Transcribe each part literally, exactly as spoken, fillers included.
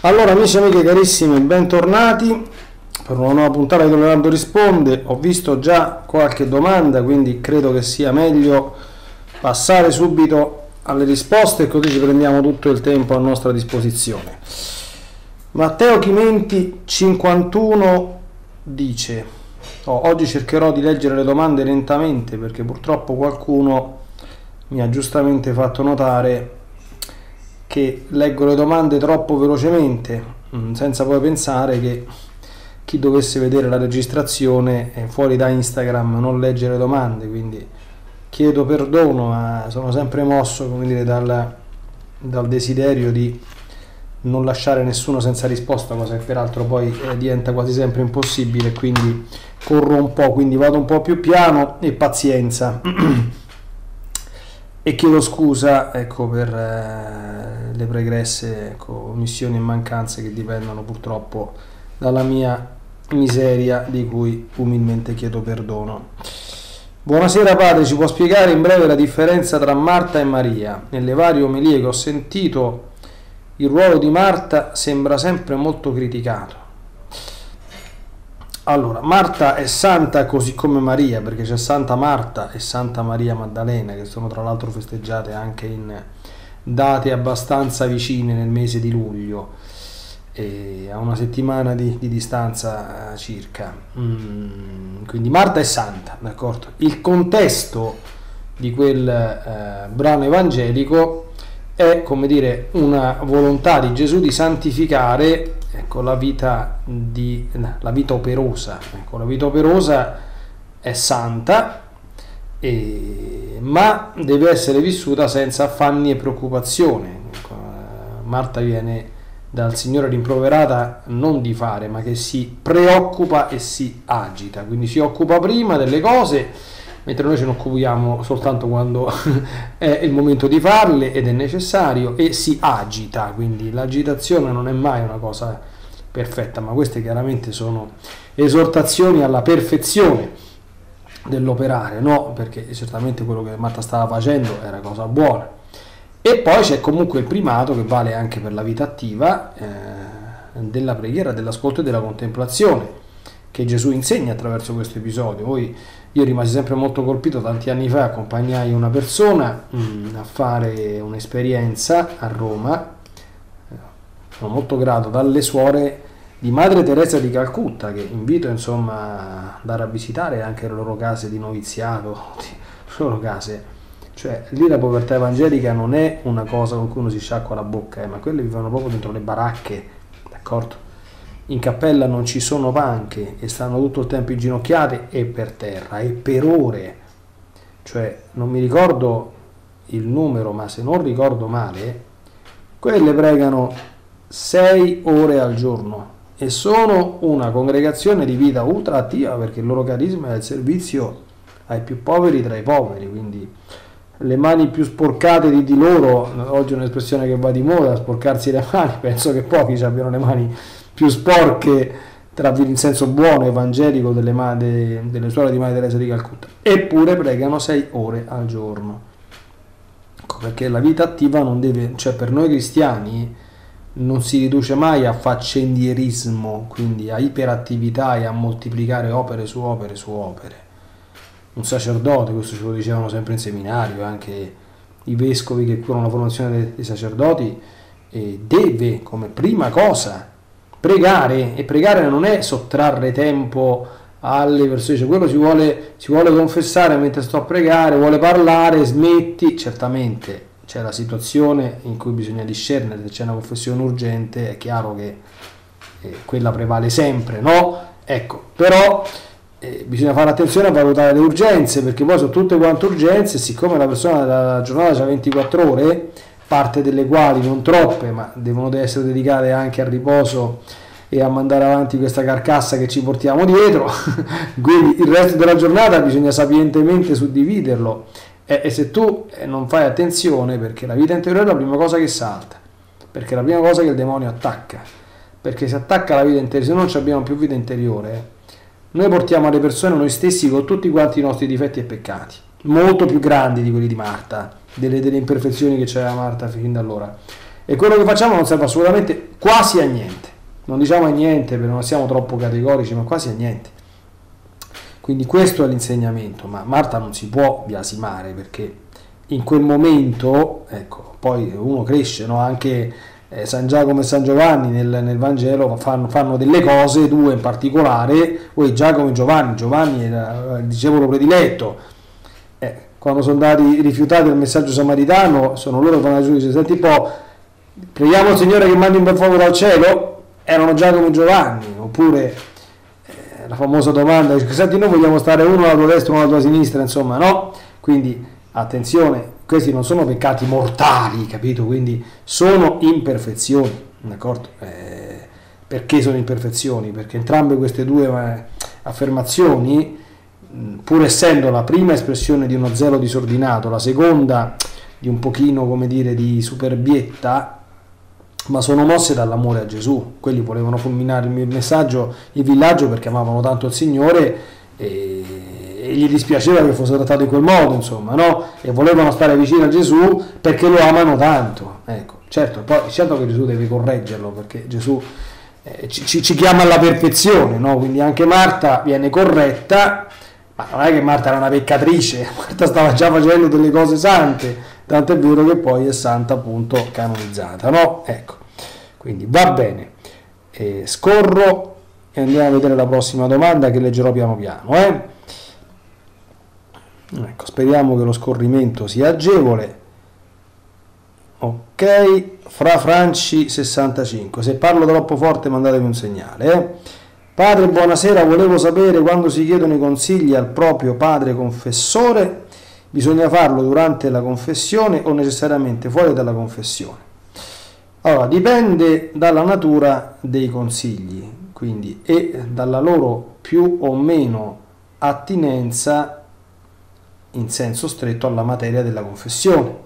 Allora, amici e amiche carissimi, bentornati per una nuova puntata di Leonardo Risponde. Ho visto già qualche domanda, quindi credo che sia meglio passare subito alle risposte, così ci prendiamo tutto il tempo a nostra disposizione. Matteo Chimenti cinquantuno dice: oh, oggi cercherò di leggere le domande lentamente perché purtroppo qualcuno mi ha giustamente fatto notare che leggo le domande troppo velocemente, senza poi pensare che chi dovesse vedere la registrazione fuori da Instagram non legge le domande. Quindi chiedo perdono, ma sono sempre mosso, come dire, dal, dal desiderio di non lasciare nessuno senza risposta, cosa che peraltro poi eh, diventa quasi sempre impossibile, quindi corro un po', quindi vado un po' più piano e pazienza. E chiedo scusa, ecco, per eh, le pregresse ecco, omissioni e mancanze che dipendono purtroppo dalla mia miseria, di cui umilmente chiedo perdono. Buonasera padre, ci può spiegare in breve la differenza tra Marta e Maria? Nelle varie omelie che ho sentito il ruolo di Marta sembra sempre molto criticato. Allora, Marta è santa così come Maria, perché c'è Santa Marta e Santa Maria Maddalena, che sono tra l'altro festeggiate anche in date abbastanza vicine nel mese di luglio, e a una settimana di, di distanza circa. Mm, quindi Marta è santa, d'accordo? Il contesto di quel eh, brano evangelico è, come dire, una volontà di Gesù di santificare ecco, la vita di la vita operosa. Ecco, la vita operosa è santa, e, ma deve essere vissuta senza affanni e preoccupazioni. Ecco, Marta viene dal Signore rimproverata non di fare, ma che si preoccupa e si agita, quindi si occupa prima delle cose, mentre noi ce ne occupiamo soltanto quando è il momento di farle ed è necessario, e si agita. Quindi l'agitazione non è mai una cosa perfetta, ma queste chiaramente sono esortazioni alla perfezione dell'operare, no? Perché certamente quello che Marta stava facendo era cosa buona. E poi c'è comunque il primato, che vale anche per la vita attiva, eh, della preghiera, dell'ascolto e della contemplazione, che Gesù insegna attraverso questo episodio. Poi io rimasi sempre molto colpito, tanti anni fa accompagnai una persona mh, a fare un'esperienza a Roma, sono molto grato, dalle suore di Madre Teresa di Calcutta, che invito insomma ad andare a visitare anche le loro case di noviziato, le loro case. Cioè lì la povertà evangelica non è una cosa con cui uno si sciacqua la bocca, eh, ma quelle vivono proprio dentro le baracche, d'accordo? In cappella non ci sono panche e stanno tutto il tempo inginocchiate e per terra e per ore. Cioè non mi ricordo il numero, ma se non ricordo male, quelle pregano sei ore al giorno e sono una congregazione di vita ultra attiva, perché il loro carisma è il servizio ai più poveri tra i poveri. Quindi le mani più sporcate di, di loro, oggi è un'espressione che va di moda, sporcarsi le mani, penso che pochi abbiano le mani più sporche, tra in senso buono evangelico, delle, de, delle suore di Madre Teresa di Calcutta, eppure pregano sei ore al giorno. Ecco, perché la vita attiva non deve, cioè per noi cristiani non si riduce mai a faccendierismo, quindi a iperattività e a moltiplicare opere su opere su opere. Un sacerdote, questo ce lo dicevano sempre in seminario, anche i vescovi che curano la formazione dei, dei sacerdoti, eh, deve come prima cosa pregare, e pregare non è sottrarre tempo alle persone, cioè quello si vuole, si vuole confessare mentre sto a pregare, vuole parlare, smetti. Certamente c'è la situazione in cui bisogna discernere, se c'è una confessione urgente è chiaro che eh, quella prevale sempre, no? Ecco, però eh, bisogna fare attenzione a valutare le urgenze, perché poi sono tutte quante urgenze, siccome la persona della giornata ha ventiquattro ore, parte delle quali, non troppe, ma devono essere dedicate anche al riposo e a mandare avanti questa carcassa che ci portiamo dietro, quindi il resto della giornata bisogna sapientemente suddividerlo, e, e se tu non fai attenzione, perché la vita interiore è la prima cosa che salta, perché è la prima cosa che il demonio attacca, perché se attacca la vita interiore, se non abbiamo più vita interiore, noi portiamo alle persone noi stessi con tutti quanti i nostri difetti e peccati, molto più grandi di quelli di Marta, delle, delle imperfezioni che c'era Marta fin da allora, e quello che facciamo non serve assolutamente quasi a niente, non diciamo a niente perché non siamo troppo categorici, ma quasi a niente. Quindi questo è l'insegnamento, ma Marta non si può biasimare, perché in quel momento, ecco, poi uno cresce, no? Anche eh, San Giacomo e San Giovanni nel, nel Vangelo fanno, fanno delle cose, due in particolare, poi Giacomo e Giovanni, Giovanni era il discepolo prediletto, eh, quando sono andati rifiutati il messaggio samaritano, sono loro che vanno a Gesù e dice: senti un po', preghiamo il Signore che mandi un bel fuoco dal cielo? Erano Giacomo e Giovanni. Oppure la famosa domanda, dice: senti, noi vogliamo stare uno alla tua destra e uno alla tua sinistra, insomma, no? Quindi attenzione, questi non sono peccati mortali, capito? Quindi sono imperfezioni, d'accordo? Eh, perché sono imperfezioni? Perché entrambe queste due eh, affermazioni, pur essendo la prima espressione di uno zelo disordinato, la seconda di un pochino, come dire, di superbietta, ma sono mosse dall'amore a Gesù. Quelli volevano fulminare il messaggio, il villaggio, perché amavano tanto il Signore e, e gli dispiaceva che fosse trattato in quel modo, insomma, no? E volevano stare vicino a Gesù perché lo amano tanto, ecco. Certo, poi certo che Gesù deve correggerlo, perché Gesù eh, ci, ci chiama alla perfezione, no? Quindi anche Marta viene corretta, ma non è che Marta era una peccatrice, Marta stava già facendo delle cose sante, tanto è vero che poi è santa, appunto, canonizzata, no? Ecco, quindi va bene. Eh, scorro e andiamo a vedere la prossima domanda, che leggerò piano piano, eh? Ecco, speriamo che lo scorrimento sia agevole. Ok, Fra Franci sessantacinque, se parlo troppo forte mandatemi un segnale, eh? Padre, buonasera, volevo sapere, quando si chiedono i consigli al proprio padre confessore, bisogna farlo durante la confessione o necessariamente fuori dalla confessione? Allora, dipende dalla natura dei consigli, quindi, e dalla loro più o meno attinenza in senso stretto alla materia della confessione.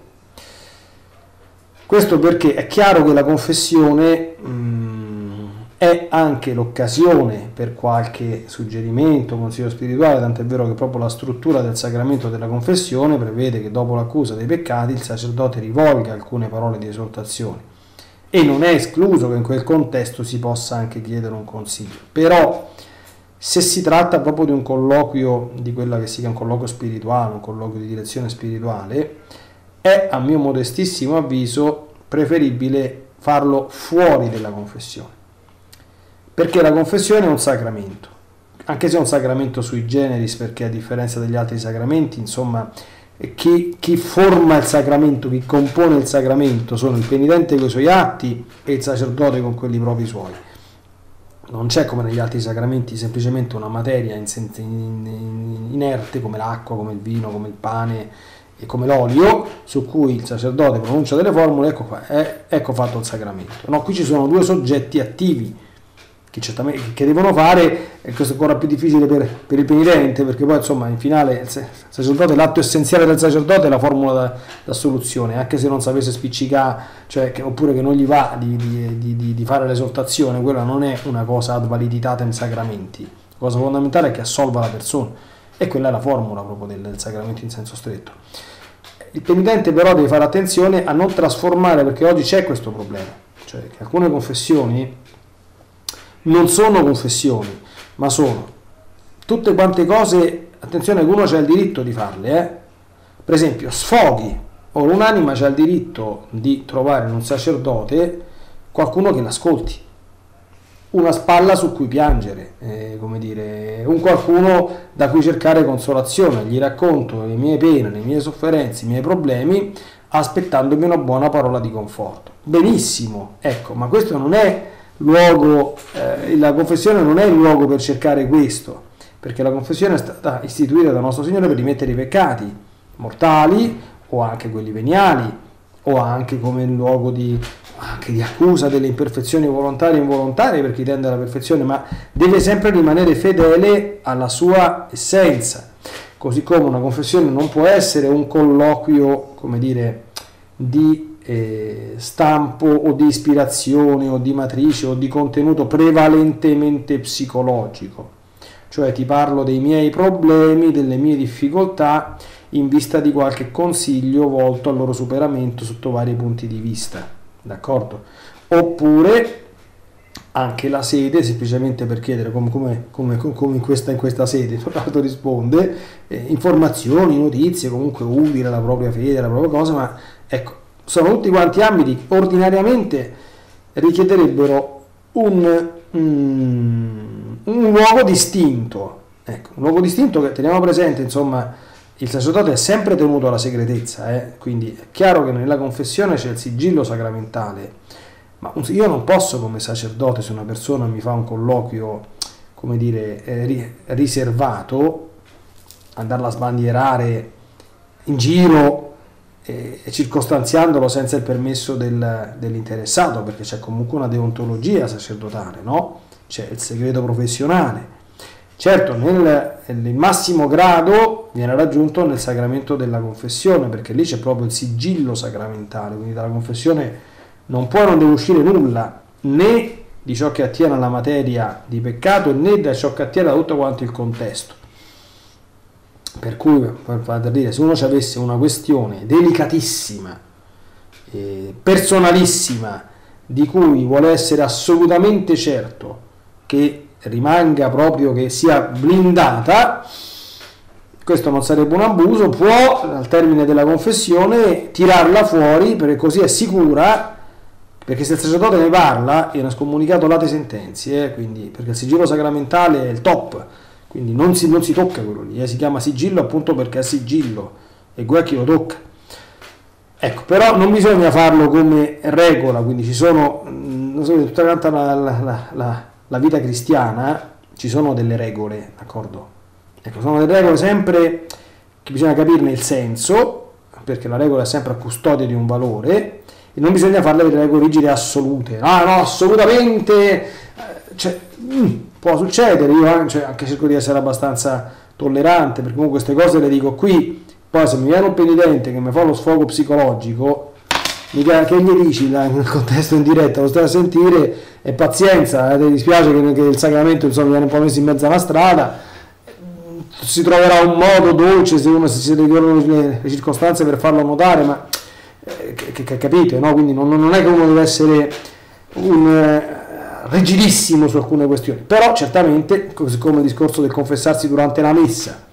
Questo perché è chiaro che la confessione mh, è anche l'occasione per qualche suggerimento, consiglio spirituale, tant'è vero che proprio la struttura del sacramento della confessione prevede che dopo l'accusa dei peccati il sacerdote rivolga alcune parole di esortazione, e non è escluso che in quel contesto si possa anche chiedere un consiglio. Però se si tratta proprio di un colloquio, di quella che si chiama un colloquio spirituale, un colloquio di direzione spirituale, è, a mio modestissimo avviso, preferibile farlo fuori della confessione. Perché la confessione è un sacramento, anche se è un sacramento sui generis, perché a differenza degli altri sacramenti, insomma, chi, chi forma il sacramento, chi compone il sacramento sono il penitente con i suoi atti e il sacerdote con quelli propri suoi. Non c'è, come negli altri sacramenti, semplicemente una materia inerte come l'acqua, come il vino, come il pane e come l'olio, su cui il sacerdote pronuncia delle formule, ecco qua, eh, ecco fatto il sacramento. No, qui ci sono due soggetti attivi che certamente che devono fare, e questo è ancora più difficile per, per il penitente, perché poi insomma in finale il sacerdote, l'atto essenziale del sacerdote è la formula d'assoluzione, anche se non sapesse spiccicare, cioè che, oppure che non gli va di, di, di, di fare l'esortazione, quella non è una cosa ad validitatem sacramenti. La cosa fondamentale è che assolva la persona, e quella è la formula proprio del, del sacramento in senso stretto. Il penitente però deve fare attenzione a non trasformare, perché oggi c'è questo problema, cioè che alcune confessioni non sono confessioni, ma sono tutte quante cose, attenzione, che uno c'ha il diritto di farle, eh? Per esempio sfoghi, o un'anima c'ha il diritto di trovare in un sacerdote qualcuno che l'ascolti, una spalla su cui piangere, eh, come dire, un qualcuno da cui cercare consolazione, gli racconto le mie pene, le mie sofferenze, i miei problemi, aspettandomi una buona parola di conforto. Benissimo, ecco, ma questo non è luogo, eh, la confessione non è il luogo per cercare questo, perché la confessione è stata istituita da nostro Signore per rimettere i peccati mortali o anche quelli veniali, o anche come luogo di, anche di accusa delle imperfezioni volontarie e involontarie per chi tende alla perfezione, ma deve sempre rimanere fedele alla sua essenza, così come una confessione non può essere un colloquio, come dire, di Eh, stampo o di ispirazione o di matrice o di contenuto prevalentemente psicologico, cioè ti parlo dei miei problemi, delle mie difficoltà in vista di qualche consiglio volto al loro superamento sotto vari punti di vista. d'accordo? Oppure anche la sede, semplicemente per chiedere come, come, come, come in, questa, in questa sede, Tornato risponde, eh, informazioni, notizie, comunque utili alla propria fede, alla propria cosa, ma ecco, sono tutti quanti ambiti che ordinariamente richiederebbero un, mm, un luogo distinto, ecco, un luogo distinto che teniamo presente, insomma, il sacerdote è sempre tenuto alla segretezza, eh? Quindi è chiaro che nella confessione c'è il sigillo sacramentale, ma io non posso come sacerdote, se una persona mi fa un colloquio, come dire, eh, riservato, andarla a sbandierare in giro e, e circostanziandolo senza il permesso del, dell'interessato, perché c'è comunque una deontologia sacerdotale, no? C'è il segreto professionale. Certo, nel, nel massimo grado viene raggiunto nel sacramento della confessione, perché lì c'è proprio il sigillo sacramentale, quindi dalla confessione non può, non deve uscire nulla, né di ciò che attiene alla materia di peccato, né da ciò che attiene a tutto quanto il contesto. Per cui, per dire, se uno ci avesse una questione delicatissima, eh, personalissima, di cui vuole essere assolutamente certo che rimanga proprio, che sia blindata, questo non sarebbe un abuso, può al termine della confessione tirarla fuori, perché così è sicura, perché se il sacerdote ne parla viene scomunicato late sentenze, eh, quindi, perché il sigillo sacramentale è il top, quindi non si, non si tocca quello lì, eh, si chiama sigillo appunto perché è sigillo e guai chi lo tocca. Ecco, però non bisogna farlo come regola, quindi ci sono, non so, tutta la, la, la, la vita cristiana ci sono delle regole, d'accordo? Ecco, sono delle regole sempre che bisogna capirne il senso, perché la regola è sempre a custodia di un valore, e non bisogna farle delle regole rigide assolute. Ah no, assolutamente, cioè, mh, può succedere, io cioè, anche cerco di essere abbastanza tollerante, perché comunque queste cose le dico qui, poi se mi viene un penitente che mi fa lo sfogo psicologico, mica che gli dici là, nel contesto in diretta, lo stai a sentire, e pazienza, eh, ti dispiace che, che il sacramento insomma viene un po' messo in mezzo alla strada, si troverà un modo dolce se uno si ricorda le, le circostanze per farlo notare, ma eh, che, che capite, no? Quindi non, non è che uno deve essere un eh, rigidissimo su alcune questioni, però certamente, così come il discorso del confessarsi durante la messa,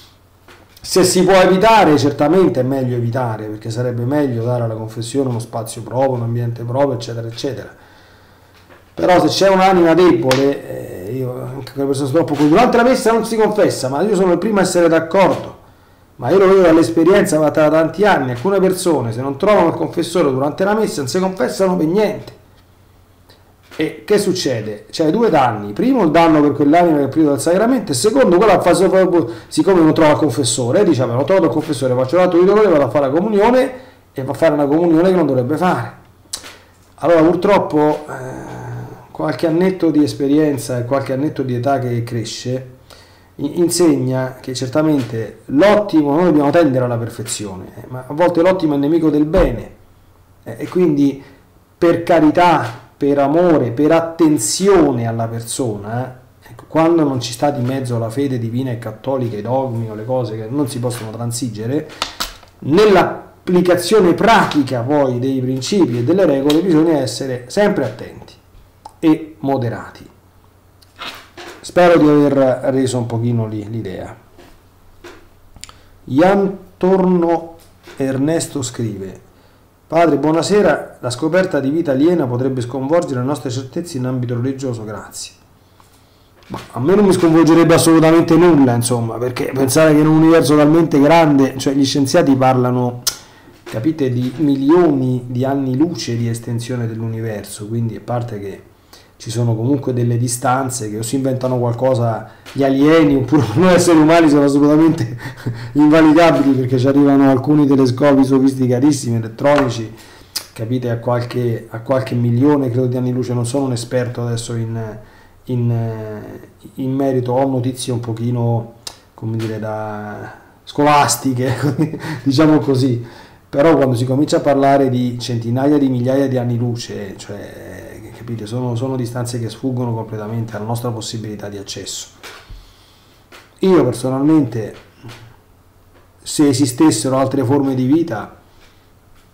se si può evitare, certamente è meglio evitare, perché sarebbe meglio dare alla confessione uno spazio proprio, un ambiente proprio, eccetera, eccetera. Però se c'è un'anima debole, eh, io, anche una persona troppo, durante la messa non si confessa, ma io sono il primo a essere d'accordo, ma io lo vedo dall'esperienza fatta da tanti anni, alcune persone se non trovano il confessore durante la messa non si confessano per niente. E che succede? C'è due danni: primo il danno per quell'anima che è privo del sacramento, e secondo quella fase, siccome non trova il confessore, dice non ho trovato il confessore, faccio l'atto di dolore, vado a fare la comunione e va a fare una comunione che non dovrebbe fare. Allora purtroppo eh, qualche annetto di esperienza e qualche annetto di età che cresce insegna che certamente l'ottimo, noi dobbiamo tendere alla perfezione, eh, ma a volte l'ottimo è nemico del bene, eh, e quindi per carità, per amore, per attenzione alla persona, eh, ecco, quando non ci sta di mezzo la fede divina e cattolica, i dogmi o le cose che non si possono transigere, nell'applicazione pratica poi dei principi e delle regole bisogna essere sempre attenti e moderati. Spero di aver reso un pochino l'idea. Ian Torno Ernesto scrive: Padre, buonasera, la scoperta di vita aliena potrebbe sconvolgere le nostre certezze in ambito religioso, grazie. Ma a me non mi sconvolgerebbe assolutamente nulla, insomma, perché pensare che in un universo talmente grande, cioè gli scienziati parlano, capite, di milioni di anni luce di estensione dell'universo, quindi a parte che ci sono comunque delle distanze che o si inventano qualcosa gli alieni, oppure noi esseri umani sono assolutamente invalicabili, perché ci arrivano alcuni telescopi sofisticatissimi elettronici, capite, a qualche, a qualche milione credo di anni luce. Non sono un esperto adesso in, in, in merito, ho notizie un pochino, come dire, da scolastiche, diciamo così, però quando si comincia a parlare di centinaia di migliaia di anni luce, cioè capite, sono, sono distanze che sfuggono completamente alla nostra possibilità di accesso. Io personalmente, se esistessero altre forme di vita,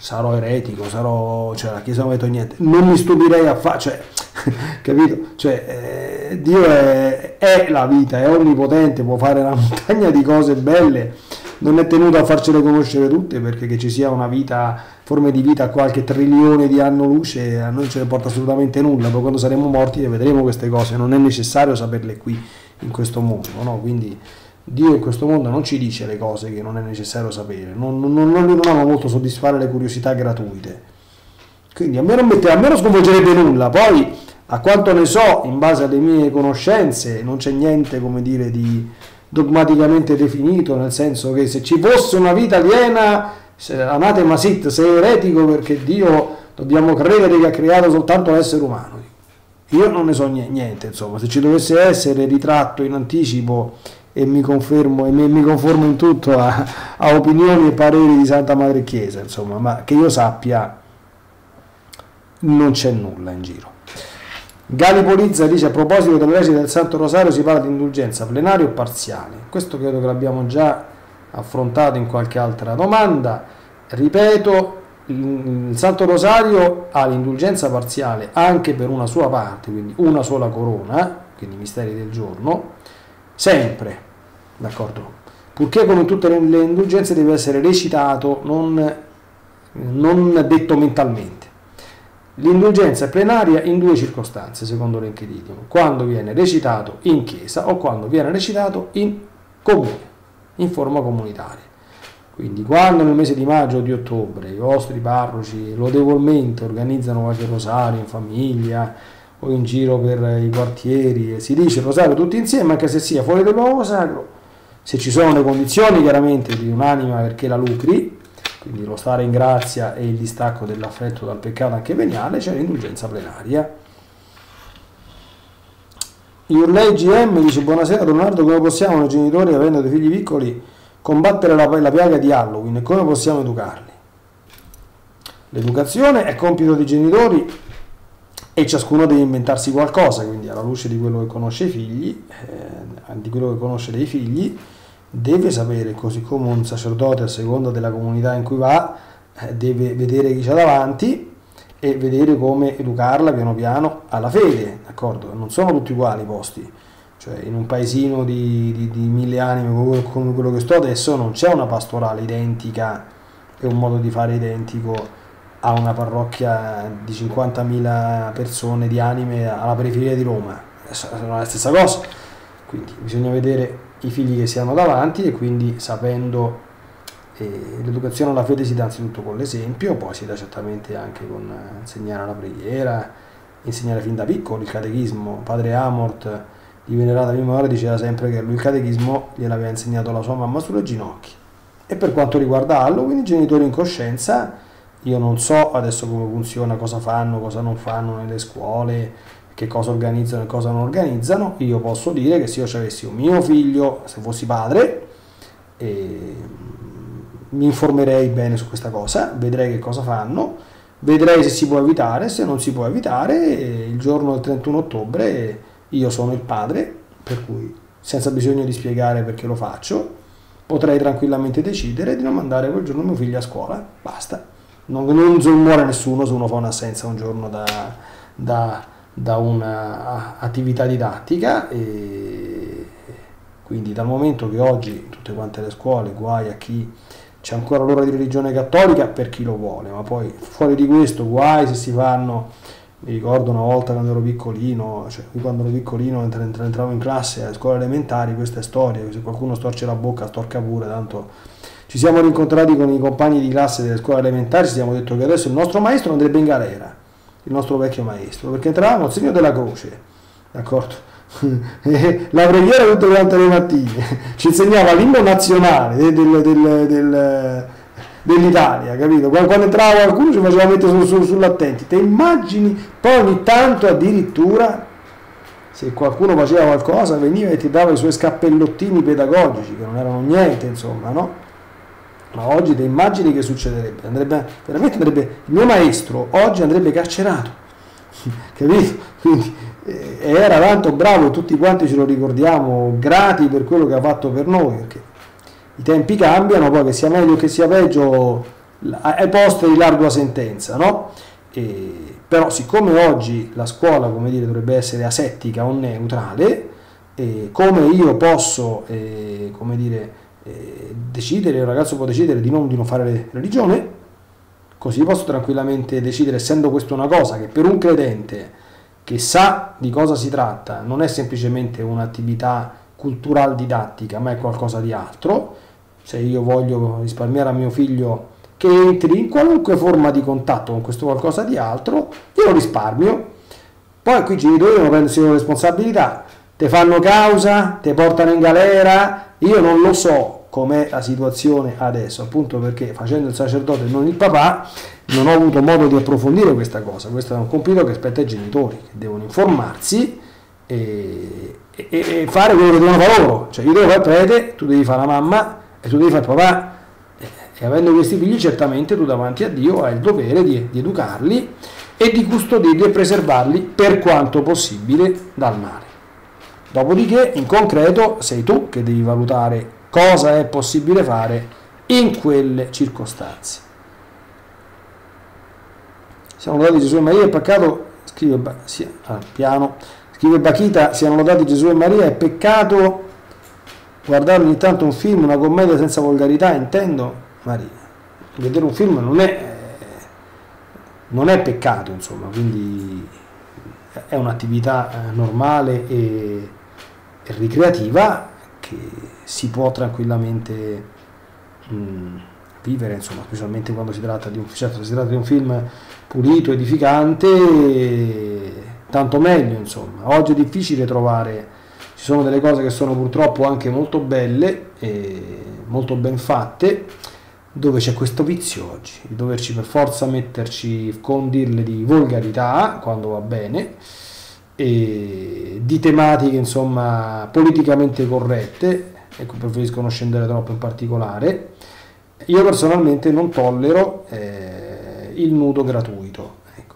sarò eretico, sarò, cioè la Chiesa non mi ha detto niente, non mi stupirei a fare, cioè, capito? Cioè, eh, Dio è, è la vita, è onnipotente, può fare una montagna di cose belle, non è tenuto a farcele conoscere tutte, perché che ci sia una vita, forme di vita a qualche trilione di anno luce, a noi non ce ne porta assolutamente nulla, poi quando saremo morti le vedremo queste cose, non è necessario saperle qui, in questo mondo, no? Quindi Dio in questo mondo non ci dice le cose che non è necessario sapere, non, non, non, non ama molto soddisfare le curiosità gratuite, quindi a me non, mette, a me non sconvolgerebbe nulla. Poi a quanto ne so, in base alle mie conoscenze, non c'è niente, come dire, di dogmaticamente definito, nel senso che se ci fosse una vita aliena, anatema sit, sei eretico perché Dio dobbiamo credere che ha creato soltanto l'essere umano. Io non ne so niente, insomma, se ci dovesse essere ritratto in anticipo e mi confermo e mi, mi conformo in tutto a, a opinioni e pareri di Santa Madre Chiesa, insomma, ma che io sappia non c'è nulla in giro. Galipolizza dice: a proposito delle recite del Santo Rosario si parla di indulgenza plenaria o parziale. Questo credo che l'abbiamo già affrontato in qualche altra domanda. Ripeto, il Santo Rosario ha l'indulgenza parziale anche per una sua parte, quindi una sola corona, quindi i misteri del giorno, sempre, d'accordo? Purché come in tutte le indulgenze deve essere recitato, non, non detto mentalmente. L'indulgenza è plenaria in due circostanze, secondo l'Enchiridium: quando viene recitato in chiesa o quando viene recitato in comune, in forma comunitaria. Quindi quando nel mese di maggio o di ottobre i vostri parroci lodevolmente organizzano qualche rosario in famiglia o in giro per i quartieri e si dice il rosario tutti insieme, anche se sia fuori del luogo sacro, se ci sono le condizioni chiaramente di un'anima perché la lucri, quindi lo stare in grazia e il distacco dell'affetto dal peccato anche veniale, c'è l'indulgenza plenaria. Iurlei G M dice: buonasera Leonardo, come possiamo noi genitori, avendo dei figli piccoli, combattere la, la piaga di Halloween e come possiamo educarli? L'educazione è compito dei genitori e ciascuno deve inventarsi qualcosa, quindi alla luce di quello che conosce i figli, eh, di quello che conosce dei figli, deve sapere, così come un sacerdote a seconda della comunità in cui va, eh, deve vedere chi c'ha davanti e vedere come educarla piano piano alla fede, d'accordo? Non sono tutti uguali i posti, cioè in un paesino di, di, di mille anime come quello che sto adesso non c'è una pastorale identica e un modo di fare identico a una parrocchia di cinquantamila persone di anime alla periferia di Roma, non è la stessa cosa, quindi bisogna vedere i figli che si hanno davanti e quindi sapendo eh, l'educazione alla fede si dà anzitutto con l'esempio, poi si dà certamente anche con eh, insegnare la preghiera, insegnare fin da piccoli il catechismo. Padre Amort di Venerata Memoria diceva sempre che lui il catechismo gliel'aveva insegnato la sua mamma sulle ginocchia. E per quanto riguarda Halloween, i genitori in coscienza, io non so adesso come funziona, cosa fanno, cosa non fanno nelle scuole, che cosa organizzano e cosa non organizzano. Io posso dire che se io avessi un mio figlio, se fossi padre, eh, mi informerei bene su questa cosa, vedrei che cosa fanno, vedrei se si può evitare, se non si può evitare, eh, il giorno del trentuno ottobre io sono il padre, per cui senza bisogno di spiegare perché lo faccio, potrei tranquillamente decidere di non mandare quel giorno mio figlio a scuola, basta. Non, non muore nessuno se uno fa un'assenza un giorno da, da, da un'attività didattica, e quindi dal momento che oggi tutte quante le scuole, guai a chi c'è ancora l'ora di religione cattolica per chi lo vuole, ma poi fuori di questo guai se si fanno. Mi ricordo una volta quando ero piccolino, cioè quando ero piccolino entravo in classe alle scuole elementari, questa è storia, se qualcuno storce la bocca storca pure, tanto ci siamo rincontrati con i compagni di classe delle scuole elementari, ci siamo detto che adesso il nostro maestro andrebbe in galera, il nostro vecchio maestro, perché entravamo al segno della croce, d'accordo? La preghiera tutte quante le mattine, ci insegnava l'inno nazionale del, del, del, del dell'Italia, capito? Quando, quando entrava qualcuno ci faceva mettere su, su, sull'attenti, te immagini? Poi ogni tanto addirittura se qualcuno faceva qualcosa veniva e ti dava i suoi scappellottini pedagogici che non erano niente, insomma, no? Ma oggi te immagini che succederebbe? Andrebbe, veramente andrebbe, il mio maestro oggi andrebbe carcerato, capito? Quindi eh, era tanto bravo e tutti quanti ce lo ricordiamo grati per quello che ha fatto per noi, perché i tempi cambiano, poi che sia meglio o che sia peggio ai poste di l'ardua sentenza, no? E, però siccome oggi la scuola, come dire, dovrebbe essere asettica o neutrale, e come io posso, eh, come dire, eh, decidere, un ragazzo può decidere di non, di non fare religione, così posso tranquillamente decidere, essendo questa una cosa che per un credente che sa di cosa si tratta non è semplicemente un'attività culturale didattica, ma è qualcosa di altro. Se io voglio risparmiare a mio figlio che entri in qualunque forma di contatto con questo qualcosa di altro, io lo risparmio. Poi qui i genitori devono prendersi le responsabilità, te fanno causa, te portano in galera. Io non lo so com'è la situazione adesso, appunto perché facendo il sacerdote e non il papà non ho avuto modo di approfondire questa cosa. Questo è un compito che spetta ai genitori, che devono informarsi e, e, e fare quello che devono fare loro. Cioè io devo fare il prete, tu devi fare la mamma e tu devi fare il papà. E avendo questi figli, certamente tu davanti a Dio hai il dovere di, di educarli e di custodirli e preservarli per quanto possibile dal male. Dopodiché, in concreto, sei tu che devi valutare cosa è possibile fare in quelle circostanze. Siamo lodati Gesù e Maria, è peccato, scrive, sì, ah, piano, scrive Bachita, siano lodati Gesù e Maria, è peccato guardare ogni tanto un film, una commedia senza volgarità, intendo. Maria, vedere un film non è, non è peccato, insomma, quindi è un'attività normale e, e ricreativa che si può tranquillamente mh, vivere, insomma, specialmente quando si tratta di un, certo, si tratta di un film pulito, edificante, tanto meglio, insomma. Oggi è difficile trovare, ci sono delle cose che sono purtroppo anche molto belle e molto ben fatte, dove c'è questo vizio oggi, di doverci per forza metterci, condirle di volgarità, quando va bene, e di tematiche, insomma, politicamente corrette, ecco, preferisco non scendere troppo in particolare. Io personalmente non tollero eh, il nudo gratuito, ecco.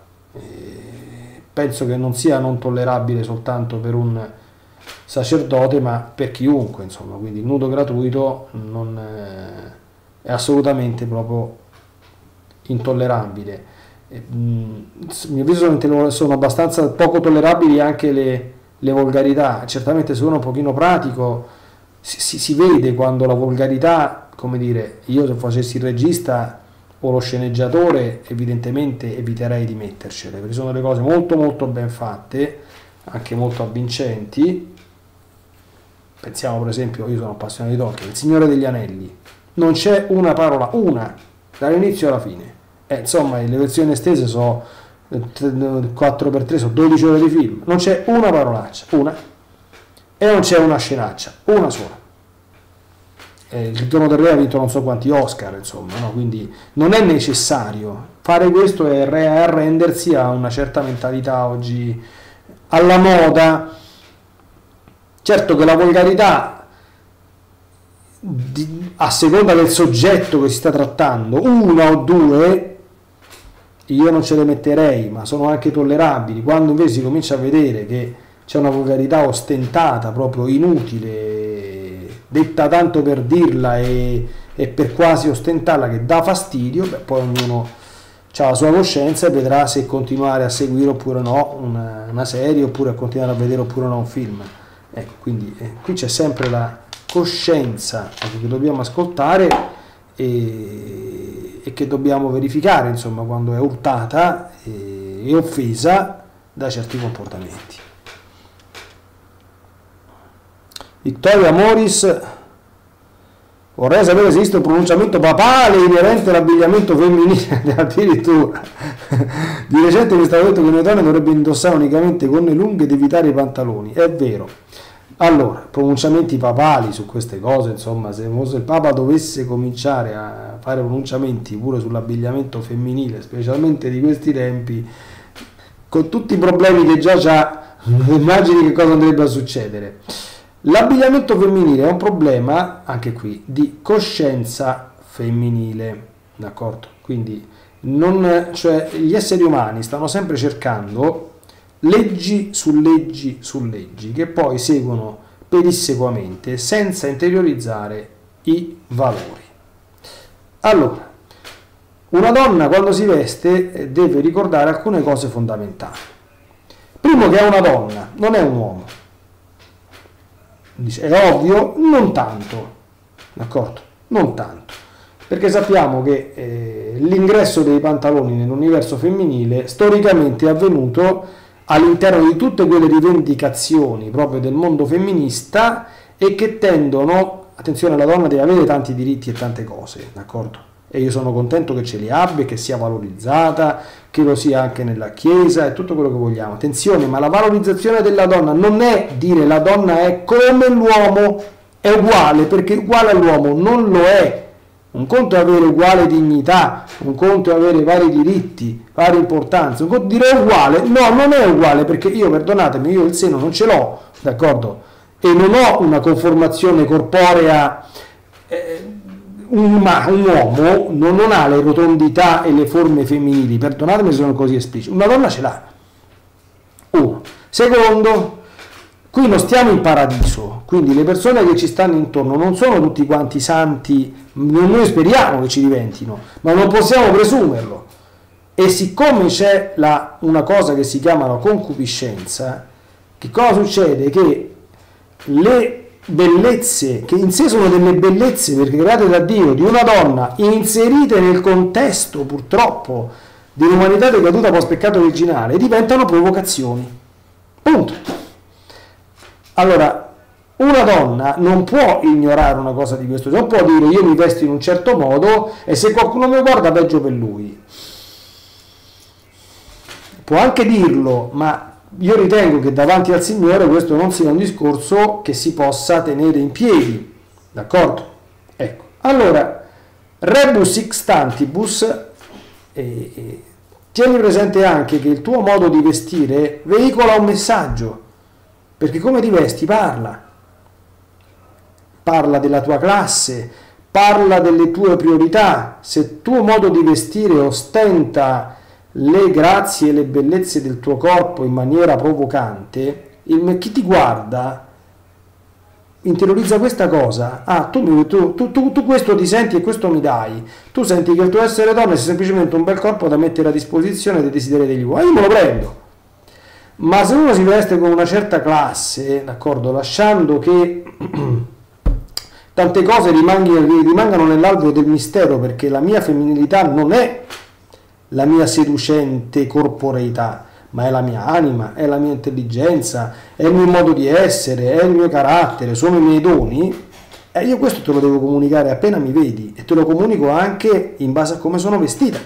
E penso che non sia non tollerabile soltanto per un sacerdote, ma per chiunque, insomma, quindi il nudo gratuito non... Eh, è assolutamente proprio intollerabile. A mio avviso sono abbastanza poco tollerabili anche le, le volgarità. Certamente se uno è un pochino pratico si, si, si vede quando la volgarità, come dire, io se facessi il regista o lo sceneggiatore evidentemente eviterei di mettercele, perché sono delle cose molto molto ben fatte, anche molto avvincenti. Pensiamo per esempio, io sono appassionato di Tolkien, Il Signore degli Anelli. Non c'è una parola, una, dall'inizio alla fine. Eh, insomma, le versioni estese sono quattro per tre, sono dodici ore di film. Non c'è una parolaccia, una. E non c'è una scenaccia, una sola. Eh, il Ritorno del Re ha vinto non so quanti Oscar, insomma, no? Quindi non è necessario. Fare questo è arrendersi a una certa mentalità oggi alla moda. Certo che la volgarità, Di, a seconda del soggetto che si sta trattando, una o due io non ce le metterei, ma sono anche tollerabili. Quando invece si comincia a vedere che c'è una volgarità ostentata, proprio inutile, detta tanto per dirla e, e per quasi ostentarla, che dà fastidio, beh, poi ognuno ha la sua coscienza e vedrà se continuare a seguire oppure no una, una serie, oppure a continuare a vedere oppure no un film. Ecco, quindi eh, qui c'è sempre la coscienza che dobbiamo ascoltare e, e che dobbiamo verificare, insomma, quando è urtata e, e offesa da certi comportamenti. Vittoria Moris, vorrei sapere se esiste un pronunciamento papale inerente all'abbigliamento femminile, addirittura. Di recente mi è stato detto che le donne dovrebbero indossare unicamente gonne lunghe ed evitare i pantaloni. È vero. Allora, pronunciamenti papali su queste cose, insomma, se il Papa dovesse cominciare a fare pronunciamenti pure sull'abbigliamento femminile, specialmente di questi tempi, con tutti i problemi che già c'ha, immagini che cosa andrebbe a succedere. L'abbigliamento femminile è un problema, anche qui, di coscienza femminile, d'accordo? Quindi, non, cioè, gli esseri umani stanno sempre cercando leggi su leggi su leggi che poi seguono pedissequamente senza interiorizzare i valori. Allora, una donna quando si veste deve ricordare alcune cose fondamentali. Primo, che è una donna, non è un uomo. Dice, è ovvio, non tanto, d'accordo? Non tanto, perché sappiamo che eh, l'ingresso dei pantaloni nell'universo femminile storicamente è avvenuto all'interno di tutte quelle rivendicazioni proprio del mondo femminista e che tendono, attenzione, la donna deve avere tanti diritti e tante cose, d'accordo? E io sono contento che ce li abbia, che sia valorizzata, che lo sia anche nella Chiesa e tutto quello che vogliamo. Attenzione, ma la valorizzazione della donna non è dire la donna è come l'uomo, è uguale, perché uguale all'uomo non lo è. Un conto è avere uguale dignità, un conto è avere vari diritti, varie importanze, un conto è dire uguale, no, non è uguale, perché io, perdonatemi, io il seno non ce l'ho, d'accordo? E non ho una conformazione corporea, eh, un, un uomo non, non ha le rotondità e le forme femminili, perdonatemi se sono così esplicito, una donna ce l'ha. Uno. Secondo, qui non stiamo in paradiso, quindi le persone che ci stanno intorno non sono tutti quanti santi, noi speriamo che ci diventino, ma non possiamo presumerlo. E siccome c'è la, una cosa che si chiama la concupiscenza, che cosa succede? Che le bellezze, che in sé sono delle bellezze perché create da Dio, di una donna inserite nel contesto purtroppo dell'umanità decaduta post peccato originale, diventano provocazioni. Punto. Allora, una donna non può ignorare una cosa di questo, non può dire io mi vesto in un certo modo e se qualcuno mi guarda peggio per lui. Può anche dirlo, ma io ritengo che davanti al Signore questo non sia un discorso che si possa tenere in piedi, d'accordo? Ecco, allora, rebus ixtantibus, eh, eh, tieni presente anche che il tuo modo di vestire veicola un messaggio, perché come ti vesti parla, parla della tua classe, parla delle tue priorità. Se il tuo modo di vestire ostenta le grazie e le bellezze del tuo corpo in maniera provocante, il, chi ti guarda interiorizza questa cosa. Ah, tu, tu, tu, tu, tu questo ti senti e questo mi dai. Tu senti che il tuo essere donna è semplicemente un bel corpo da mettere a disposizione dei desideri degli uomini. Io me lo prendo. Ma se uno si veste con una certa classe, d'accordo, lasciando che tante cose rimangano nell'alveo del mistero, perché la mia femminilità non è la mia seducente corporeità, ma è la mia anima, è la mia intelligenza, è il mio modo di essere, è il mio carattere, sono i miei doni, e io questo te lo devo comunicare appena mi vedi, e te lo comunico anche in base a come sono vestita.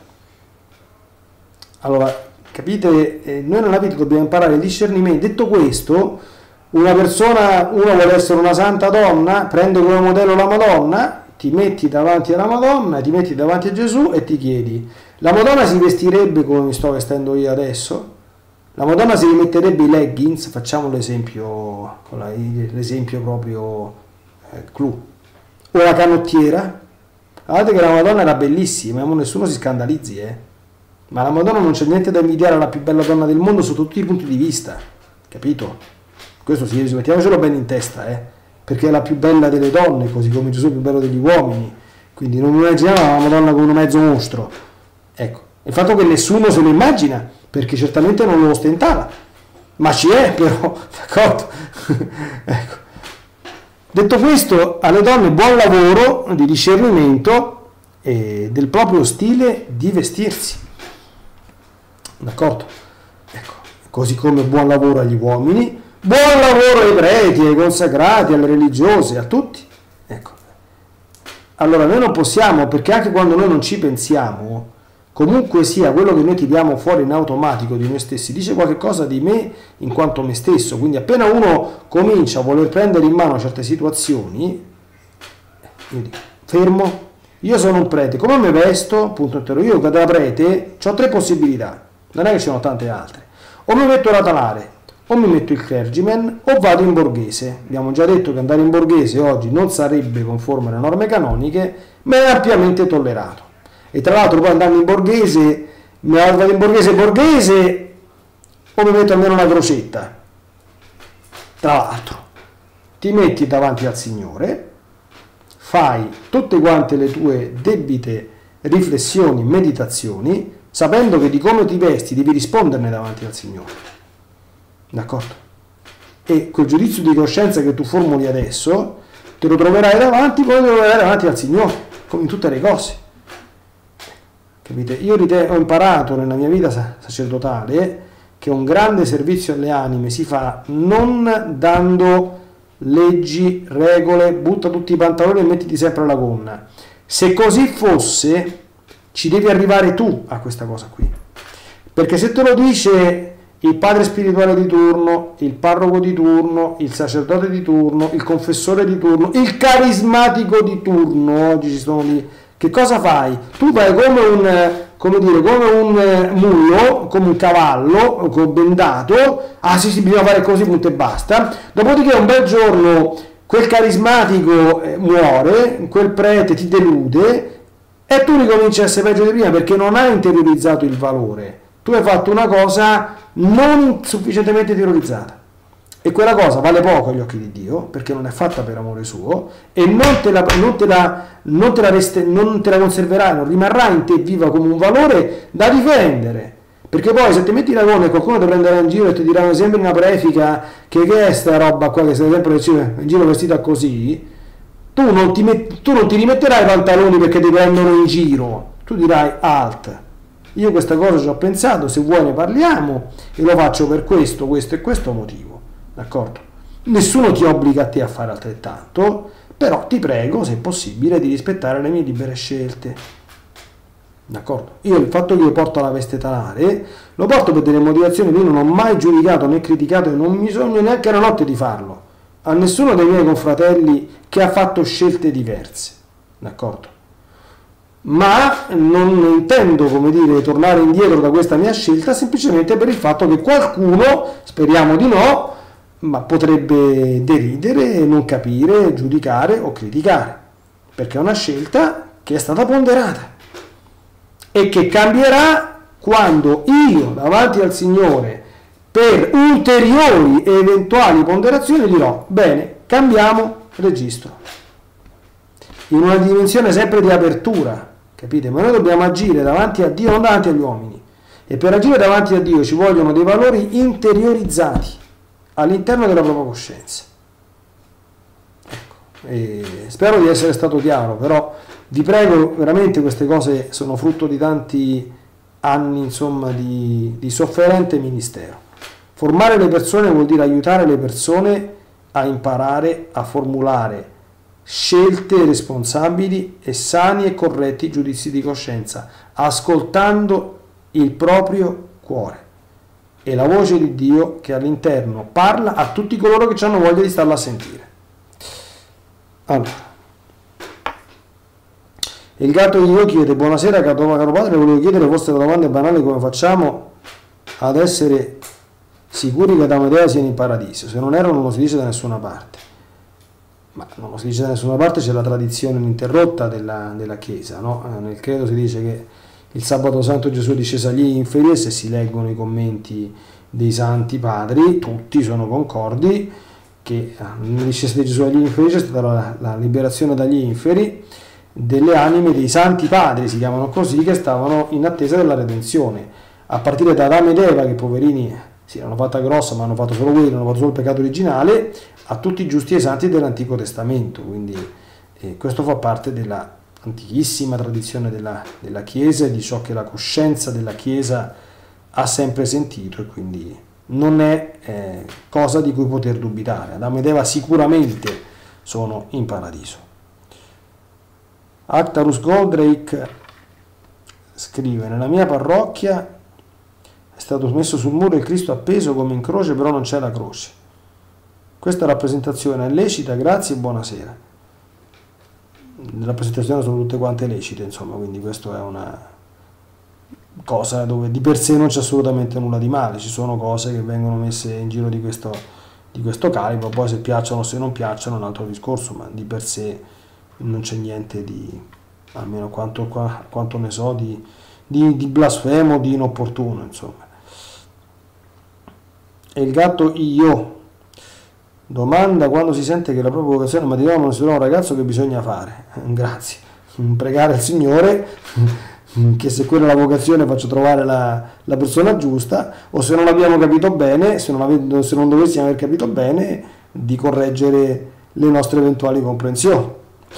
Allora, capite? Eh, noi nella vita dobbiamo imparare il discernimento. Detto questo, una persona, uno vuole essere una santa donna, prende come modello la Madonna, ti metti davanti alla Madonna, ti metti davanti a Gesù e ti chiedi, la Madonna si vestirebbe come mi sto vestendo io adesso? La Madonna si rimetterebbe i leggings, facciamo l'esempio, l'esempio proprio eh, clou, o la canottiera? Guardate che la Madonna era bellissima, ma nessuno si scandalizzi, eh? Ma la Madonna non c'è niente da invidiare alla più bella donna del mondo sotto tutti i punti di vista, capito? Questo sì, mettiamocelo bene in testa, eh? Perché è la più bella delle donne, così come Gesù è il più bello degli uomini, quindi non immaginiamo la Madonna come un mezzo mostro. Ecco, il fatto che nessuno se lo immagina, perché certamente non lo ostentava, ma ci è però, d'accordo? Ecco. Detto questo, alle donne buon lavoro di discernimento e del proprio stile di vestirsi, d'accordo? Ecco, così come buon lavoro agli uomini, buon lavoro ai preti, ai consacrati, alle religiose, a tutti. Ecco. Allora noi non possiamo, perché anche quando noi non ci pensiamo, comunque sia quello che noi tiriamo fuori in automatico di noi stessi dice qualche cosa di me in quanto me stesso. Quindi appena uno comincia a voler prendere in mano certe situazioni, io dico, fermo, io sono un prete, come mi vesto? Punto intero. Io da prete ho tre possibilità, non è che ci sono tante altre. O mi metto la talare, o mi metto il clergyman, o vado in borghese. Abbiamo già detto che andare in borghese oggi non sarebbe conforme alle norme canoniche, ma è ampiamente tollerato. E tra l'altro poi andando in borghese, mi vado in borghese borghese, o mi metto almeno una crocetta. Tra l'altro, ti metti davanti al Signore, fai tutte quante le tue debite riflessioni, meditazioni, sapendo che di come ti vesti devi risponderne davanti al Signore. D'accordo? E quel giudizio di coscienza che tu formuli adesso, te lo troverai davanti, poi te lo troverai davanti al Signore, come in tutte le cose. Capite? Io ritengo, ho imparato nella mia vita sacerdotale che un grande servizio alle anime si fa non dando leggi, regole, butta tutti i pantaloni e mettiti sempre la gonna. Se così fosse, ci devi arrivare tu a questa cosa qui. Perché se te lo dice il padre spirituale di turno, il parroco di turno, il sacerdote di turno, il confessore di turno, il carismatico di turno, oggi ci sono lì, che cosa fai? Tu vai come un, come dire, come un mulo, come un cavallo bendato, ah sì sì, bisogna fare così, punto e basta. Dopodiché un bel giorno quel carismatico muore, quel prete ti delude e tu ricominci a essere peggio di prima perché non hai interiorizzato il valore. Tu hai fatto una cosa non sufficientemente interiorizzata. E quella cosa vale poco agli occhi di Dio, perché non è fatta per amore suo, e non te la, non te la, non te la, reste, non te la conserverai, non rimarrà in te viva come un valore da difendere. Perché poi se ti metti la gonna e qualcuno ti prenderà in giro e ti dirà sempre una prefica, che, che è sta roba qua che stai sempre in giro vestita così, tu non ti, met, tu non ti rimetterai i pantaloni perché ti prendono in giro, tu dirai alt. Io questa cosa ci ho pensato, se vuoi ne parliamo, e lo faccio per questo, questo e questo motivo. D'accordo? Nessuno ti obbliga a te a fare altrettanto, però ti prego, se possibile, di rispettare le mie libere scelte. D'accordo? Io il fatto che io porto la veste talare lo porto per delle motivazioni che io non ho mai giudicato né criticato e non mi sogno neanche la notte di farlo a nessuno dei miei confratelli che ha fatto scelte diverse. D'accordo? Ma non intendo, come dire, tornare indietro da questa mia scelta semplicemente per il fatto che qualcuno, speriamo di no, ma potrebbe deridere, non capire, giudicare o criticare, perché è una scelta che è stata ponderata e che cambierà quando io davanti al Signore per ulteriori e eventuali ponderazioni dirò bene, cambiamo registro in una dimensione sempre di apertura, capite? Ma noi dobbiamo agire davanti a Dio, non davanti agli uomini, e per agire davanti a Dio ci vogliono dei valori interiorizzati all'interno della propria coscienza. Ecco, e spero di essere stato chiaro, però vi prego, veramente queste cose sono frutto di tanti anni, insomma, di, di sofferente ministero. Formare le persone vuol dire aiutare le persone a imparare a formulare scelte responsabili e sani e corretti giudizi di coscienza, ascoltando il proprio cuore e la voce di Dio che all'interno parla a tutti coloro che hanno voglia di starla a sentire. Allora, il gatto io chiede: buonasera caro padre, volevo chiedere vostre domande banali, come facciamo ad essere sicuri che Adamo ed Eva siano in paradiso? Se non erano non lo si dice da nessuna parte. Ma non lo si dice da nessuna parte, c'è la tradizione ininterrotta della, della Chiesa, no? Nel credo si dice che il sabato santo Gesù è disceso agli inferi, e se si leggono i commenti dei santi padri, tutti sono concordi che nella discesa di Gesù agli inferi c'è stata la, la liberazione dagli inferi delle anime dei santi padri, si chiamano così, che stavano in attesa della redenzione, a partire da Adamo ed Eva, che poverini si erano fatta grossa ma hanno fatto solo quello, hanno fatto solo il peccato originale, a tutti i giusti e santi dell'Antico Testamento. Quindi eh, questo fa parte della antichissima tradizione della, della Chiesa e di ciò che la coscienza della Chiesa ha sempre sentito, e quindi non è eh, cosa di cui poter dubitare. Adamo ed Eva sicuramente sono in paradiso. Actarus Goldrake scrive: nella mia parrocchia è stato messo sul muro il Cristo appeso come in croce, però non c'è la croce. Questa rappresentazione è lecita? Grazie e buonasera. Le rappresentazioni sono tutte quante lecite, insomma, quindi questa è una cosa dove di per sé non c'è assolutamente nulla di male. Ci sono cose che vengono messe in giro di questo, di questo calibro, poi se piacciono o se non piacciono è un altro discorso, ma di per sé non c'è niente di, almeno quanto, quanto ne so, di, di, di blasfemo, di inopportuno, insomma. E il gatto io domanda: quando si sente che la propria vocazione matrimoniale non si trova un ragazzo, che bisogna fare? Grazie. pregare il Signore che se quella è la vocazione faccio trovare la, la persona giusta, o se non abbiamo capito bene, se non, ave, se non dovessimo aver capito bene, di correggere le nostre eventuali comprensioni.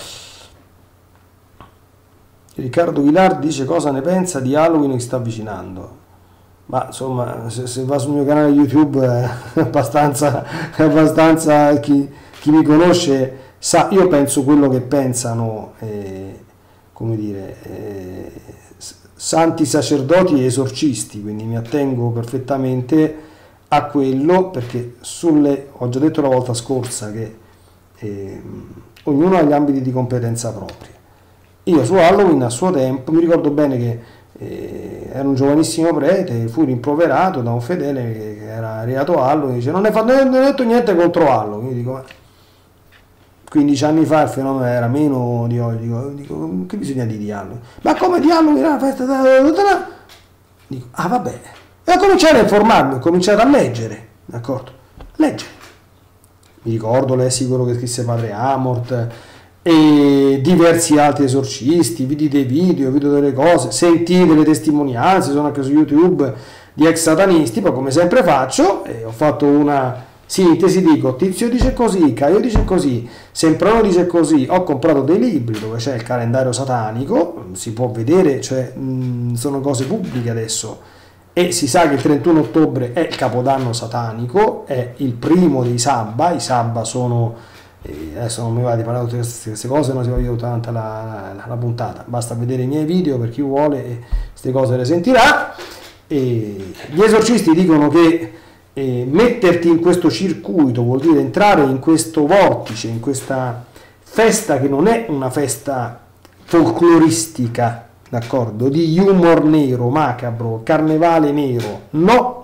Riccardo Vilar dice cosa ne pensa di Halloween che sta avvicinando. Ma insomma, se, se va sul mio canale YouTube è abbastanza, è abbastanza chi, chi mi conosce sa, io penso quello che pensano, eh, come dire, eh, santi sacerdoti e esorcisti, quindi mi attengo perfettamente a quello, perché sulle, ho già detto la volta scorsa che eh, ognuno ha gli ambiti di competenza propri. Io su Halloween a suo tempo mi ricordo bene che eh, ero un giovanissimo prete, fui rimproverato da un fedele che, che era arrivato a Halloween, dice non hai fatto, non hai detto niente contro Halloween. Io dico, quindici anni fa il fenomeno era meno di oggi, dico, dico che bisogna dire di Halloween? Ma come di Halloween? La festa da, da, da, da. Dico, ah va bene. E ho cominciato a informarmi, ho cominciato a leggere, d'accordo? Leggere. Mi ricordo, lessi quello che scrisse Padre Amort, e diversi altri esorcisti, vidi dei video, video delle cose, sentì delle testimonianze, sono anche su YouTube di ex satanisti, poi come sempre faccio, e ho fatto una sintesi, dico Tizio dice così, Caio dice così, Semprano dice così, ho comprato dei libri dove c'è il calendario satanico, si può vedere, cioè mh, sono cose pubbliche adesso, e si sa che il trentuno ottobre è il capodanno satanico, è il primo dei sabba, i sabba sono... E adesso non mi va di parlare di tutte queste cose, non si va via tutta la, la, la puntata, basta vedere i miei video per chi vuole e queste cose le sentirà. E gli esorcisti dicono che eh, metterti in questo circuito vuol dire entrare in questo vortice, in questa festa che non è una festa folcloristica, d'accordo, di humor nero, macabro, carnevale nero, no,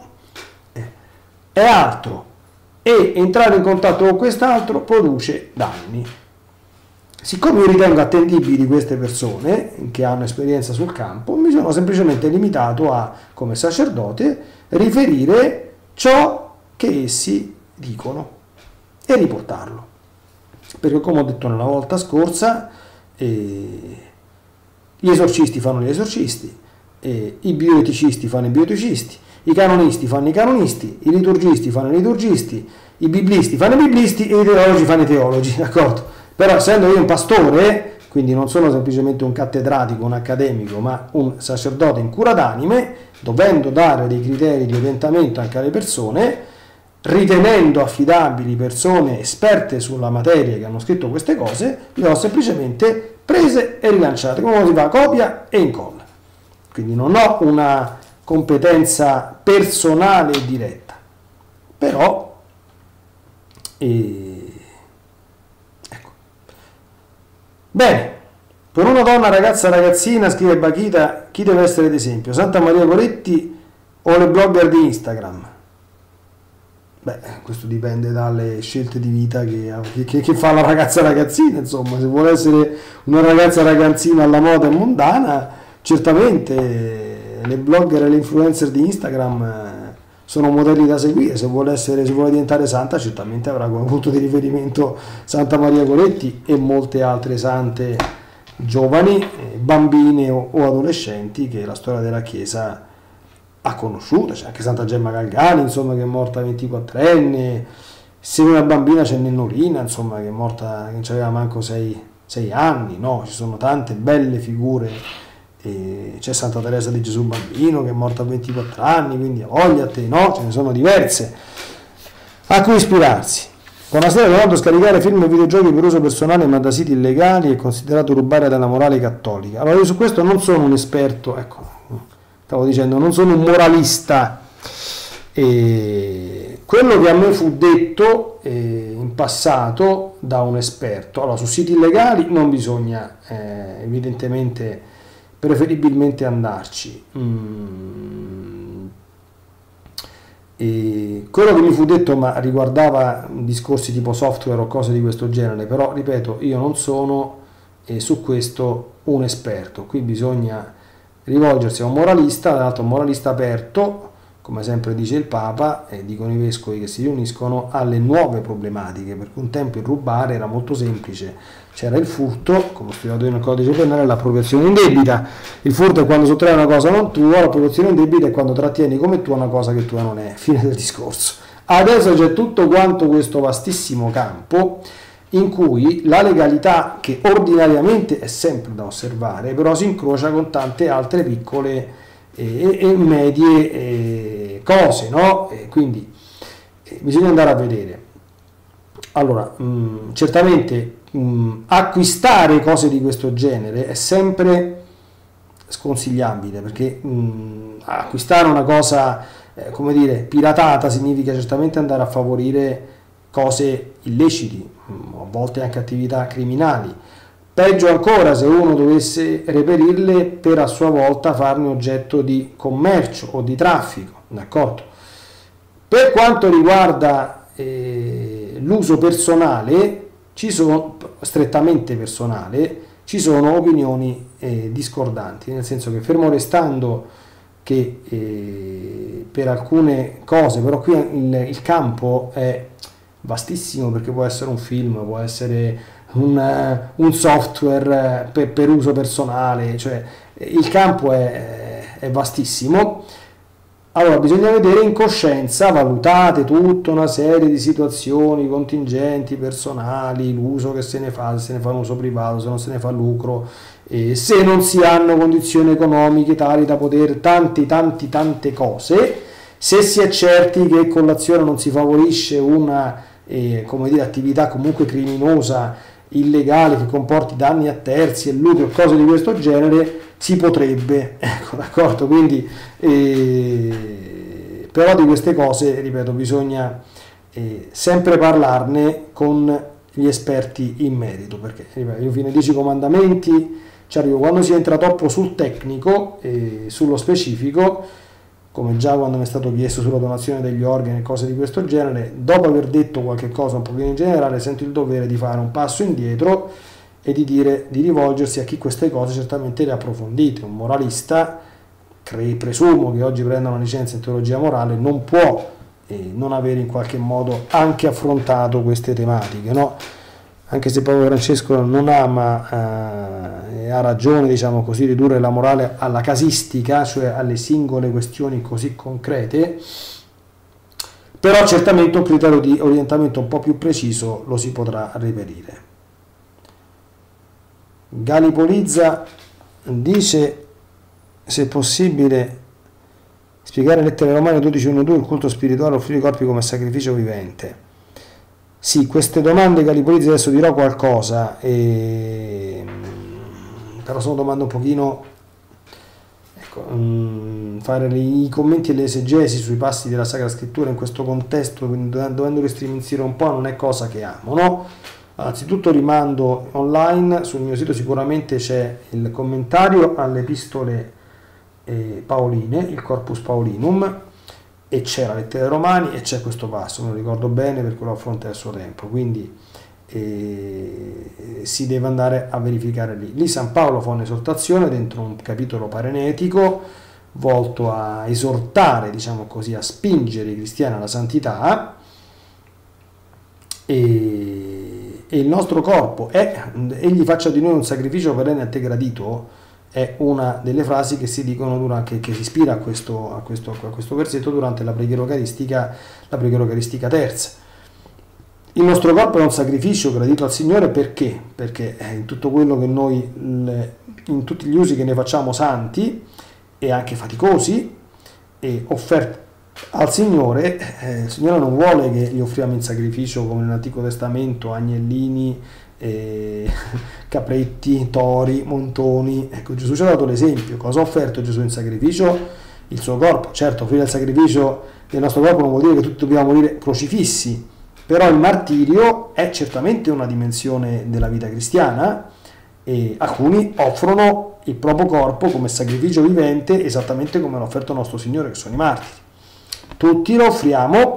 è altro. E entrare in contatto con quest'altro produce danni. Siccome io ritengo attendibili queste persone che hanno esperienza sul campo, mi sono semplicemente limitato a, come sacerdote, riferire ciò che essi dicono e riportarlo. Perché come ho detto nella volta scorsa, eh, gli esorcisti fanno gli esorcisti, eh, i bioeticisti fanno i bioeticisti, i canonisti fanno i canonisti, i liturgisti fanno i liturgisti, i biblisti fanno i biblisti e i teologi fanno i teologi, d'accordo? Però essendo io un pastore, quindi non sono semplicemente un cattedratico, un accademico, ma un sacerdote in cura d'anime, dovendo dare dei criteri di orientamento anche alle persone, ritenendo affidabili persone esperte sulla materia che hanno scritto queste cose, le ho semplicemente prese e rilanciate, come si fa? Copia e incolla. Quindi non ho una competenza personale e diretta, però e... ecco. Bene, per una donna, ragazza, ragazzina, scrive Bachita, chi deve essere d'esempio, Santa Maria Goretti o le blogger di Instagram? Beh, questo dipende dalle scelte di vita che, che, che fa la ragazza ragazzina, insomma, se vuole essere una ragazza ragazzina alla moda e mondana, certamente le blogger e le influencer di Instagram sono modelli da seguire. Se vuole, essere, se vuole diventare santa, certamente avrà come punto di riferimento Santa Maria Goretti e molte altre sante giovani, bambine o, o adolescenti che la storia della Chiesa ha conosciuto. C'è anche Santa Gemma Galgani, insomma, che è morta ventiquattrenne. Se una bambina c'è Nennolina, insomma, che è morta, che non aveva manco sei anni, no? Ci sono tante belle figure. E c'è Santa Teresa di Gesù Bambino che è morta a ventiquattro anni, quindi a voglia a te, no? Ce ne sono diverse a cui ispirarsi. Buonasera, dovendo scaricare film e videogiochi per uso personale ma da siti illegali è considerato rubare dalla morale cattolica. Allora io su questo non sono un esperto, ecco, stavo dicendo, non sono un moralista. E quello che a me fu detto eh, in passato da un esperto, allora su siti illegali non bisogna eh, evidentemente preferibilmente andarci. Mm. E quello che mi fu detto ma riguardava discorsi tipo software o cose di questo genere, però ripeto, io non sono eh, su questo un esperto. Qui bisogna rivolgersi a un moralista, tra l'altro un moralista aperto, come sempre dice il Papa e dicono i vescovi che si riuniscono, alle nuove problematiche, perché un tempo il rubare era molto semplice, c'era il furto, come ho spiegato io nel codice penale, l'appropriazione indebita. Il furto è quando sottrai una cosa non tua, l'appropriazione indebita è quando trattieni come tua una cosa che tua non è. Fine del discorso. Adesso c'è tutto quanto questo vastissimo campo in cui la legalità, che ordinariamente è sempre da osservare, però si incrocia con tante altre piccole e, e medie e cose, no? E quindi eh, bisogna andare a vedere. Allora, mh, certamente mh, acquistare cose di questo genere è sempre sconsigliabile, perché mh, acquistare una cosa, eh, come dire, piratata significa certamente andare a favorire cose illeciti, mh, a volte anche attività criminali. Peggio ancora se uno dovesse reperirle per a sua volta farne oggetto di commercio o di traffico, d'accordo? Per quanto riguarda eh, l'uso personale, ci sono, strettamente personale, ci sono opinioni eh, discordanti, nel senso che fermo restando che eh, per alcune cose, però qui il, il campo è vastissimo, perché può essere un film, può essere un, un software per, per uso personale, cioè il campo è, è vastissimo. Allora bisogna vedere in coscienza, valutate tutta una serie di situazioni contingenti, personali, l'uso che se ne fa, se se ne fa un uso privato, se non se ne fa lucro, e se non si hanno condizioni economiche tali da poter tanti tanti tante cose, se si è certi che con l'azione non si favorisce una eh, come dire, attività comunque criminosa, illegale, che comporti danni a terzi e lucro, cose di questo genere, si potrebbe, ecco, d'accordo? Quindi eh, però di queste cose, ripeto, bisogna eh, sempre parlarne con gli esperti in merito, perché ripeto, io fino ai dieci comandamenti ci arrivo quando si entra troppo sul tecnico e sullo specifico, come già quando mi è stato chiesto sulla donazione degli organi e cose di questo genere. Dopo aver detto qualche cosa un pochino in generale, sento il dovere di fare un passo indietro e di dire, di rivolgersi a chi queste cose certamente le ha approfondite. Un moralista, cre- presumo che oggi prenda una licenza in teologia morale, non può eh, non avere in qualche modo anche affrontato queste tematiche, no? Anche se Papa Francesco non ama eh, e ha ragione, diciamo così, ridurre la morale alla casistica, cioè alle singole questioni così concrete, però certamente un criterio di orientamento un po' più preciso lo si potrà reperire. Galipolizza dice, se possibile, spiegare lettere romane dodici uno due, il culto spirituale, offrire i corpi come sacrificio vivente. Sì, queste domande Galipolizza adesso dirò qualcosa, e... però sono domande un pochino, ecco, mh, fare i commenti e le esegesi sui passi della Sacra Scrittura in questo contesto, quindi dovendo restringere un po', non è cosa che amo, no? Anzitutto rimando online, sul mio sito sicuramente c'è il commentario alle epistole eh, paoline, il Corpus Paulinum, e c'è la lettera ai Romani e c'è questo passo, me lo ricordo bene perché lo affrontai al suo tempo, quindi eh, si deve andare a verificare lì. Lì San Paolo fa un'esortazione dentro un capitolo parenetico volto a esortare, diciamo così, a spingere i cristiani alla santità, e, e il nostro corpo è, egli faccia di noi un sacrificio perenne a te gradito, è una delle frasi che si dicono durante, che, che si ispira a questo, a, questo, a questo versetto durante la preghiera eucaristica, la preghiera eucaristica terza. Il nostro corpo è un sacrificio gradito al Signore perché? Perché in tutto quello che noi, in tutti gli usi che ne facciamo santi e anche faticosi e offerti al Signore, eh, il Signore non vuole che li offriamo in sacrificio come nell'Antico Testamento, agnellini, eh, capretti, tori, montoni. Ecco, Gesù ci ha dato l'esempio. Cosa ha offerto Gesù in sacrificio? Il suo corpo. Certo, offrire il sacrificio del nostro corpo non vuol dire che tutti dobbiamo morire crocifissi, però il martirio è certamente una dimensione della vita cristiana, e alcuni offrono il proprio corpo come sacrificio vivente, esattamente come l'ha offerto nostro Signore, che sono i martiri. Tutti lo offriamo,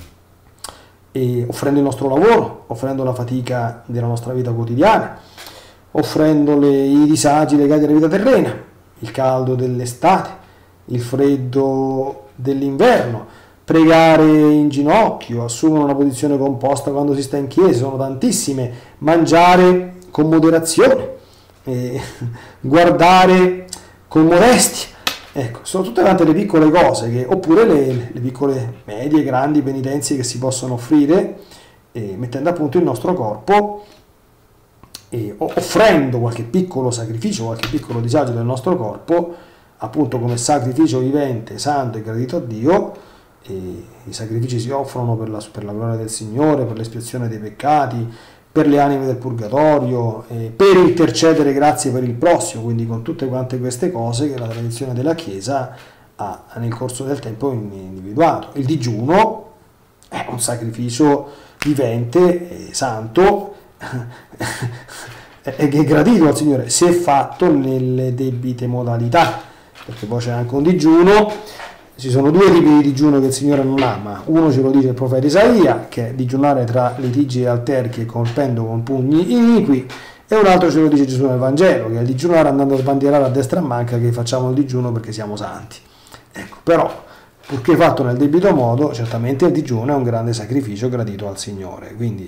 e offrendo il nostro lavoro, offrendo la fatica della nostra vita quotidiana, offrendo le, i disagi legati alla vita terrena, il caldo dell'estate, il freddo dell'inverno, pregare in ginocchio, assumere una posizione composta quando si sta in chiesa, sono tantissime, mangiare con moderazione, eh, guardare con modestia, ecco, sono tutte quante le piccole cose, che, oppure le, le piccole, medie, grandi penitenze che si possono offrire, eh, mettendo a punto il nostro corpo, eh, offrendo qualche piccolo sacrificio, qualche piccolo disagio del nostro corpo, appunto come sacrificio vivente, santo e gradito a Dio. E i sacrifici si offrono per la, per la gloria del Signore, per l'espiazione dei peccati, per le anime del purgatorio, eh, per intercedere grazie per il prossimo, quindi con tutte quante queste cose che la tradizione della Chiesa ha nel corso del tempo individuato. Il digiuno è un sacrificio vivente, eh, santo, e che è gradito al Signore, se fatto nelle debite modalità, perché poi c'è anche un digiuno. Ci sono due tipi di digiuno che il Signore non ama. Uno ce lo dice il profeta Isaia, che è digiunare tra litigi e alterchi e colpendo con pugni iniqui, e un altro ce lo dice Gesù nel Vangelo, che è il digiunare andando a sbandierare a destra e a manca che facciamo il digiuno perché siamo santi. Ecco, però, purché fatto nel debito modo, certamente il digiuno è un grande sacrificio gradito al Signore. Quindi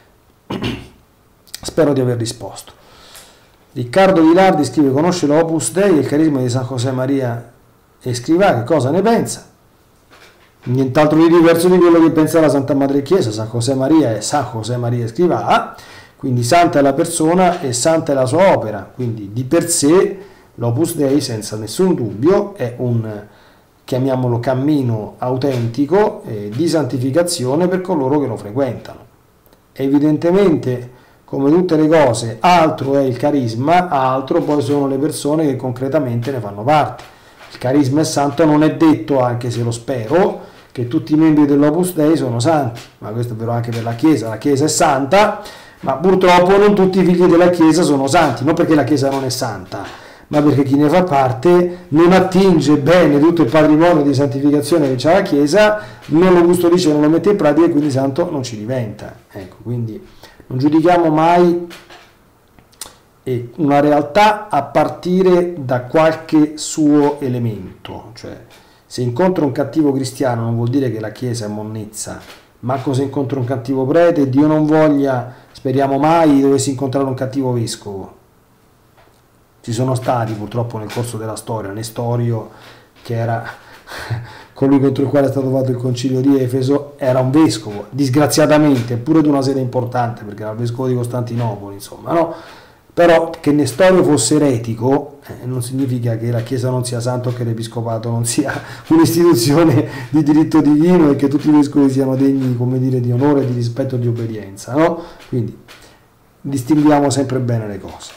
spero di aver risposto. Riccardo Vilardi scrive: conosce l'Opus Dei e il carisma di San José Maria Escrivà, che cosa ne pensa? Nient'altro di diverso di quello che pensa la Santa Madre Chiesa. San José Maria è San José Maria Escrivà, quindi santa è la persona e santa è la sua opera, quindi di per sé l'Opus Dei senza nessun dubbio è un, chiamiamolo, cammino autentico eh, di santificazione per coloro che lo frequentano. Evidentemente, come tutte le cose, altro è il carisma, altro poi sono le persone che concretamente ne fanno parte. Il carisma è santo, non è detto, anche se lo spero, che tutti i membri dell'Opus Dei sono santi, ma questo è vero anche per la Chiesa. La Chiesa è santa, ma purtroppo non tutti i figli della Chiesa sono santi, non perché la Chiesa non è santa, ma perché chi ne fa parte non attinge bene tutto il patrimonio di santificazione che c'ha la Chiesa, non lo custodisce, non lo mette in pratica e quindi santo non ci diventa. Ecco, quindi non giudichiamo mai e una realtà a partire da qualche suo elemento, cioè se incontro un cattivo cristiano non vuol dire che la Chiesa è monnezza, manco se incontro un cattivo prete, Dio non voglia, speriamo mai, dovessi incontrare un cattivo vescovo. Ci sono stati purtroppo nel corso della storia, Nestorio, che era colui contro il quale è stato fatto il concilio di Efeso, era un vescovo, disgraziatamente, pure di una sede importante, perché era il vescovo di Costantinopoli, insomma, no? Però che Nestorio fosse eretico eh, non significa che la Chiesa non sia santa o che l'Episcopato non sia un'istituzione di diritto divino e che tutti i vescovi siano degni, come dire, di onore, di rispetto e di obbedienza, no? Quindi distinguiamo sempre bene le cose.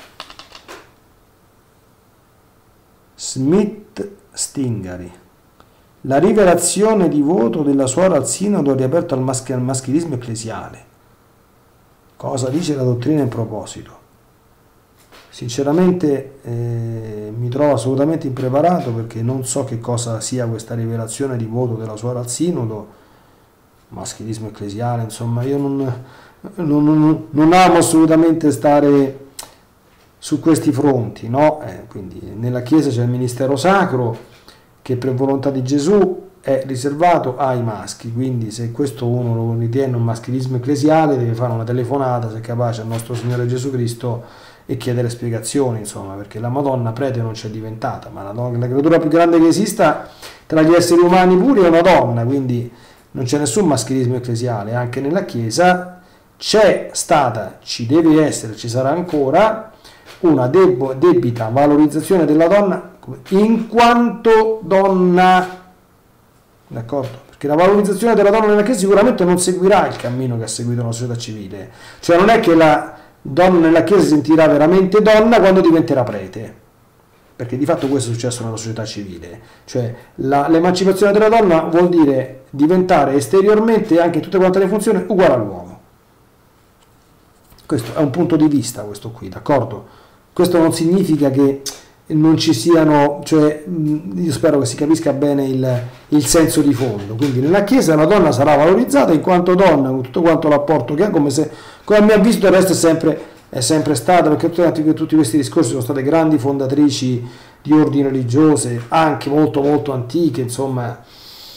Smith Stingari: la rivelazione di voto della suora al sinodo riaperto al, maschi- al maschilismo ecclesiale. Cosa dice la dottrina in proposito? Sinceramente eh, mi trovo assolutamente impreparato, perché non so che cosa sia questa rivelazione di voto della suora al sinodo, maschilismo ecclesiale, insomma io non, non, non, non amo assolutamente stare su questi fronti, no? Eh, quindi nella Chiesa c'è il ministero sacro che per volontà di Gesù è riservato ai maschi, quindi se questo uno lo ritiene un maschilismo ecclesiale deve fare una telefonata, se è capace, al nostro Signore Gesù Cristo e chiedere spiegazioni, insomma, perché la Madonna prete non c'è diventata, ma la, donna, la creatura più grande che esista tra gli esseri umani puri è una donna, quindi non c'è nessun maschilismo ecclesiale. Anche nella Chiesa c'è stata, ci deve essere, ci sarà ancora una deb- debita valorizzazione della donna in quanto donna, d'accordo? Perché la valorizzazione della donna nella Chiesa sicuramente non seguirà il cammino che ha seguito la società civile, cioè non è che la donna nella Chiesa si sentirà veramente donna quando diventerà prete, perché di fatto questo è successo nella società civile, cioè la, l'emancipazione della donna vuol dire diventare esteriormente, anche in tutte quante le funzioni, uguale all'uomo. Questo è un punto di vista, questo qui, d'accordo? Questo non significa che non ci siano, cioè io spero che si capisca bene il, il senso di fondo. Quindi nella Chiesa la donna sarà valorizzata in quanto donna, con tutto quanto l'apporto che ha, come se, come a mio avviso del resto è sempre, è sempre stata, perché tutti, tutti questi discorsi sono state grandi fondatrici di ordini religiose, anche molto molto antiche, insomma,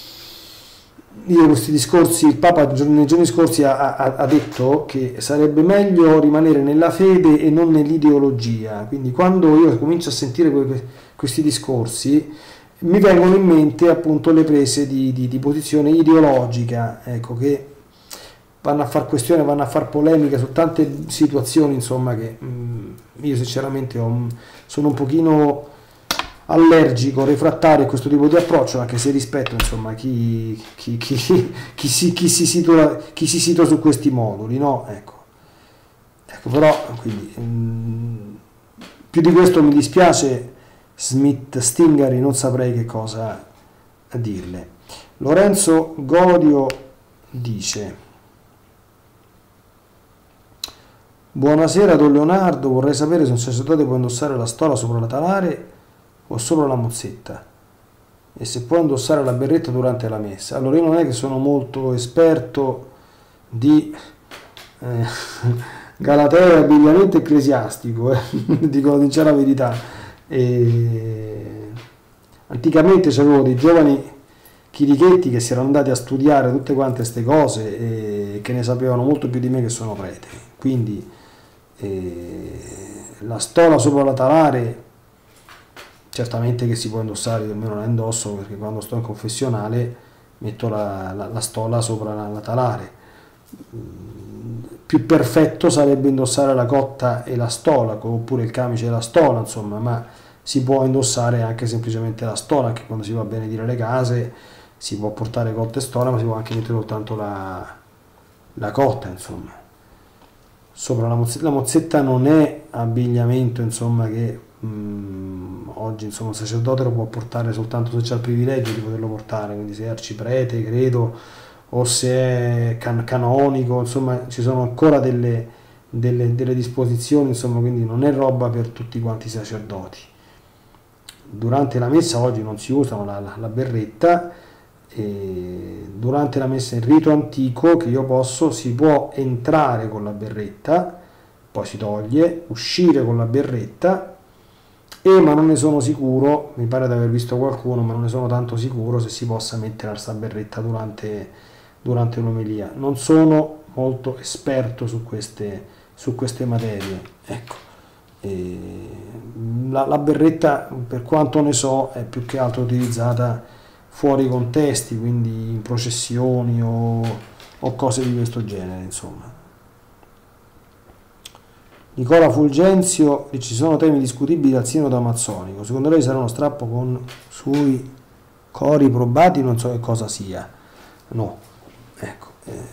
io questi discorsi, il Papa nei giorni scorsi ha, ha, ha detto che sarebbe meglio rimanere nella fede e non nell'ideologia, quindi quando io comincio a sentire que, questi discorsi mi vengono in mente appunto le prese di, di, di posizione ideologica, ecco, che vanno a far questione, vanno a far polemica su tante situazioni, insomma, che mh, io sinceramente ho, sono un pochino allergico, refrattario a questo tipo di approccio, anche se rispetto, insomma, chi, chi, chi, chi, si, chi, si situa, chi si situa su questi moduli, no? Ecco, ecco però, quindi, mh, più di questo mi dispiace, Smith Stingari, non saprei che cosa dirle. Lorenzo Godio dice: buonasera Don Leonardo, vorrei sapere se un sacerdote può indossare la stola sopra la talare o solo la mozzetta, e se può indossare la berretta durante la messa. Allora, io non è che sono molto esperto di eh, Galatea, abbigliamento ecclesiastico, eh, dico la sincera verità. E anticamente c'avevo dei giovani chirichetti che si erano andati a studiare tutte quante queste cose e che ne sapevano molto più di me, che sono prete. Quindi eh, la stola sopra la talare certamente che si può indossare, io almeno la indosso, perché quando sto in confessionale metto la, la, la stola sopra la, la talare. Più perfetto sarebbe indossare la cotta e la stola, oppure il camice e la stola, insomma, ma si può indossare anche semplicemente la stola, anche quando si va a benedire le case si può portare cotta e stola, ma si può anche mettere soltanto la, la cotta, insomma. Sopra la mozzetta, la mozzetta non è abbigliamento, insomma, che mh, oggi, insomma, un sacerdote lo può portare soltanto se c'è il privilegio di poterlo portare, quindi se è arciprete, credo, o se è can canonico, insomma, ci sono ancora delle, delle, delle disposizioni, insomma, quindi non è roba per tutti quanti i sacerdoti. Durante la messa oggi non si usa la, la, la berretta, e durante la messa in rito antico, che io posso, si può entrare con la berretta, poi si toglie, uscire con la berretta, e ma non ne sono sicuro, mi pare di aver visto qualcuno, ma non ne sono tanto sicuro se si possa mettere questa berretta durante, durante un'omelia. Non sono molto esperto su queste, su queste materie, ecco. E la, la berretta, per quanto ne so, è più che altro utilizzata fuori contesti, quindi in processioni o, o cose di questo genere, insomma. Nicola Fulgenzio dice: ci sono temi discutibili al sinodo amazzonico, secondo lei sarà uno strappo con sui cori probati, non so che cosa sia. No, ecco,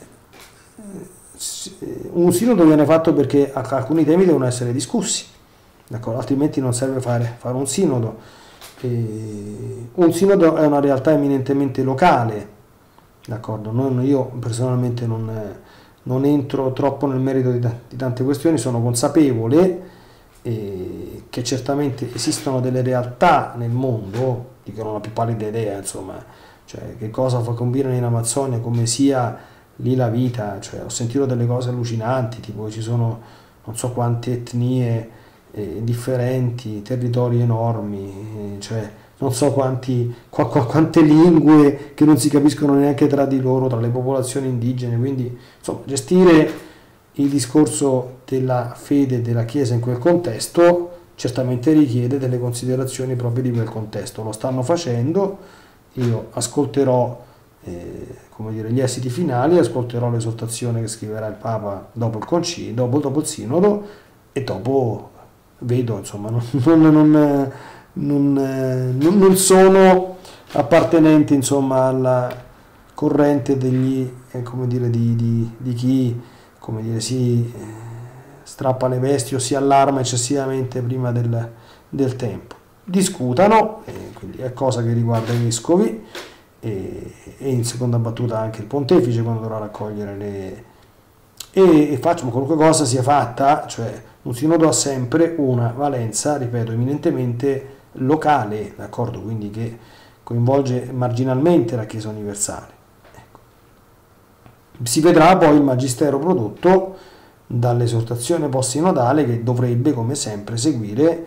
eh, un sinodo viene fatto perché alcuni temi devono essere discussi, d'accordo? Altrimenti non serve fare, fare un sinodo. E un sinodo è una realtà eminentemente locale, d'accordo? Non, io personalmente non, non entro troppo nel merito di, di tante questioni, sono consapevole eh, che certamente esistono delle realtà nel mondo di cui non ho la più pallida idea, insomma, cioè che cosa fa combinare in Amazzonia, come sia lì la vita, cioè ho sentito delle cose allucinanti, tipo ci sono non so quante etnie Eh, differenti, territori enormi, eh, cioè non so quanti, qua, qua, quante lingue che non si capiscono neanche tra di loro, tra le popolazioni indigene, quindi insomma gestire il discorso della fede della Chiesa in quel contesto certamente richiede delle considerazioni proprio di quel contesto. Lo stanno facendo, io ascolterò eh, come dire, gli esiti finali, ascolterò l'esortazione che scriverà il Papa dopo il concilio, dopo, dopo il sinodo, e dopo vedo, insomma, non, non, non, non, non sono appartenente, insomma, alla corrente degli, eh, come dire, di, di, di chi, come dire, si eh, strappa le vesti o si allarma eccessivamente prima del, del tempo. Discutano, eh, quindi è cosa che riguarda i vescovi e, e in seconda battuta anche il pontefice quando dovrà raccogliere le... e, e facciamo qualunque cosa sia fatta, cioè un sinodo ha sempre una valenza, ripeto, eminentemente locale, d'accordo? Quindi che coinvolge marginalmente la Chiesa universale. Ecco. Si vedrà poi il magistero prodotto dall'esortazione post-sinodale, che dovrebbe, come sempre, seguire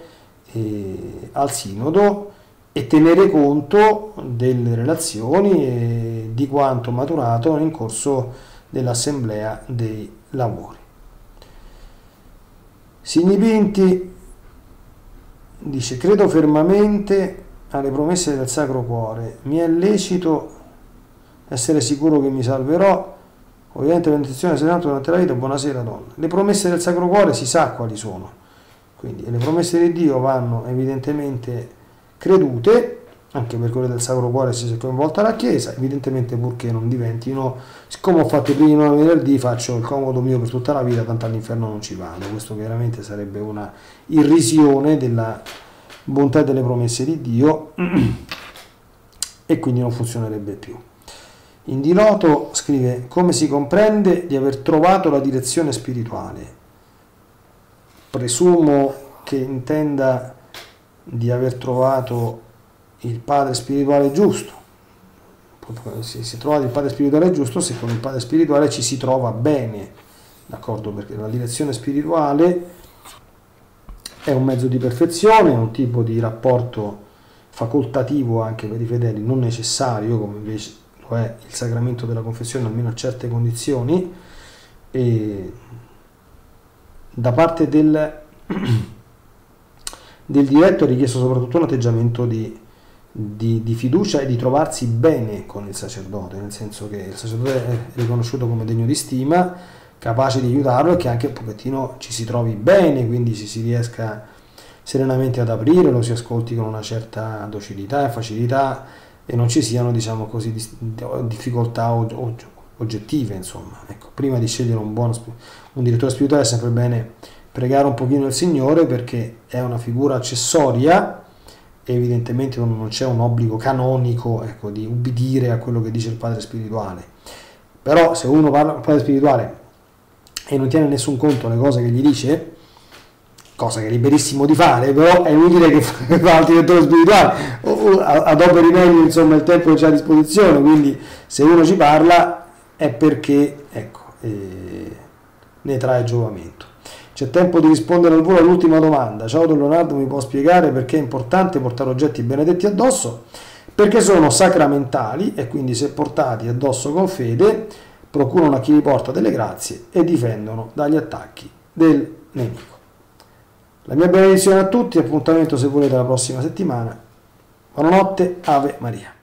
eh, al sinodo e tenere conto delle relazioni e di quanto maturato nel corso dell'assemblea dei lavori. Signi Pinti dice: credo fermamente alle promesse del Sacro Cuore, mi è lecito essere sicuro che mi salverò, ovviamente per intenzione senato durante la vita. Buonasera donna. Le promesse del Sacro Cuore si sa quali sono, quindi le promesse di Dio vanno evidentemente credute, anche per quelle del Sacro Cuore si è coinvolta la Chiesa, evidentemente purché non diventino, siccome ho fatto prima venerdì, faccio il comodo mio per tutta la vita, tanto all'inferno non ci vado. Questo chiaramente sarebbe una irrisione della bontà delle promesse di Dio e quindi non funzionerebbe più. Indiloto scrive: come si comprende di aver trovato la direzione spirituale? Presumo che intenda di aver trovato il padre spirituale giusto. Se si trova il padre spirituale giusto, se con il padre spirituale ci si trova bene, d'accordo? Perché la direzione spirituale è un mezzo di perfezione, è un tipo di rapporto facoltativo anche per i fedeli, non necessario, come invece lo è il sacramento della confessione, almeno a certe condizioni. E da parte del, del diretto è richiesto soprattutto un atteggiamento di Di, di fiducia e di trovarsi bene con il sacerdote, nel senso che il sacerdote è riconosciuto come degno di stima, capace di aiutarlo, e che anche un pochettino ci si trovi bene, quindi si, si riesca serenamente ad aprire, lo si ascolti con una certa docilità e facilità e non ci siano, diciamo così, difficoltà oggettive, insomma. Ecco, prima di scegliere un buon un direttore spirituale è sempre bene pregare un pochino il Signore, perché è una figura accessoria. Evidentemente non c'è un obbligo canonico, ecco, di ubbidire a quello che dice il padre spirituale, però se uno parla con il padre spirituale e non tiene nessun conto alle cose che gli dice, cosa che è liberissimo di fare, però è inutile che fa il direttore spirituale o, o adoperi meglio, insomma, il tempo che c'è a disposizione. Quindi se uno ci parla è perché, ecco, eh, ne trae giovamento. C'è tempo di rispondere al volo all'ultima domanda. Ciao Don Leonardo, mi può spiegare perché è importante portare oggetti benedetti addosso? Perché sono sacramentali e quindi, se portati addosso con fede, procurano a chi li porta delle grazie e difendono dagli attacchi del nemico. La mia benedizione a tutti, appuntamento se volete la prossima settimana. Buonanotte, Ave Maria.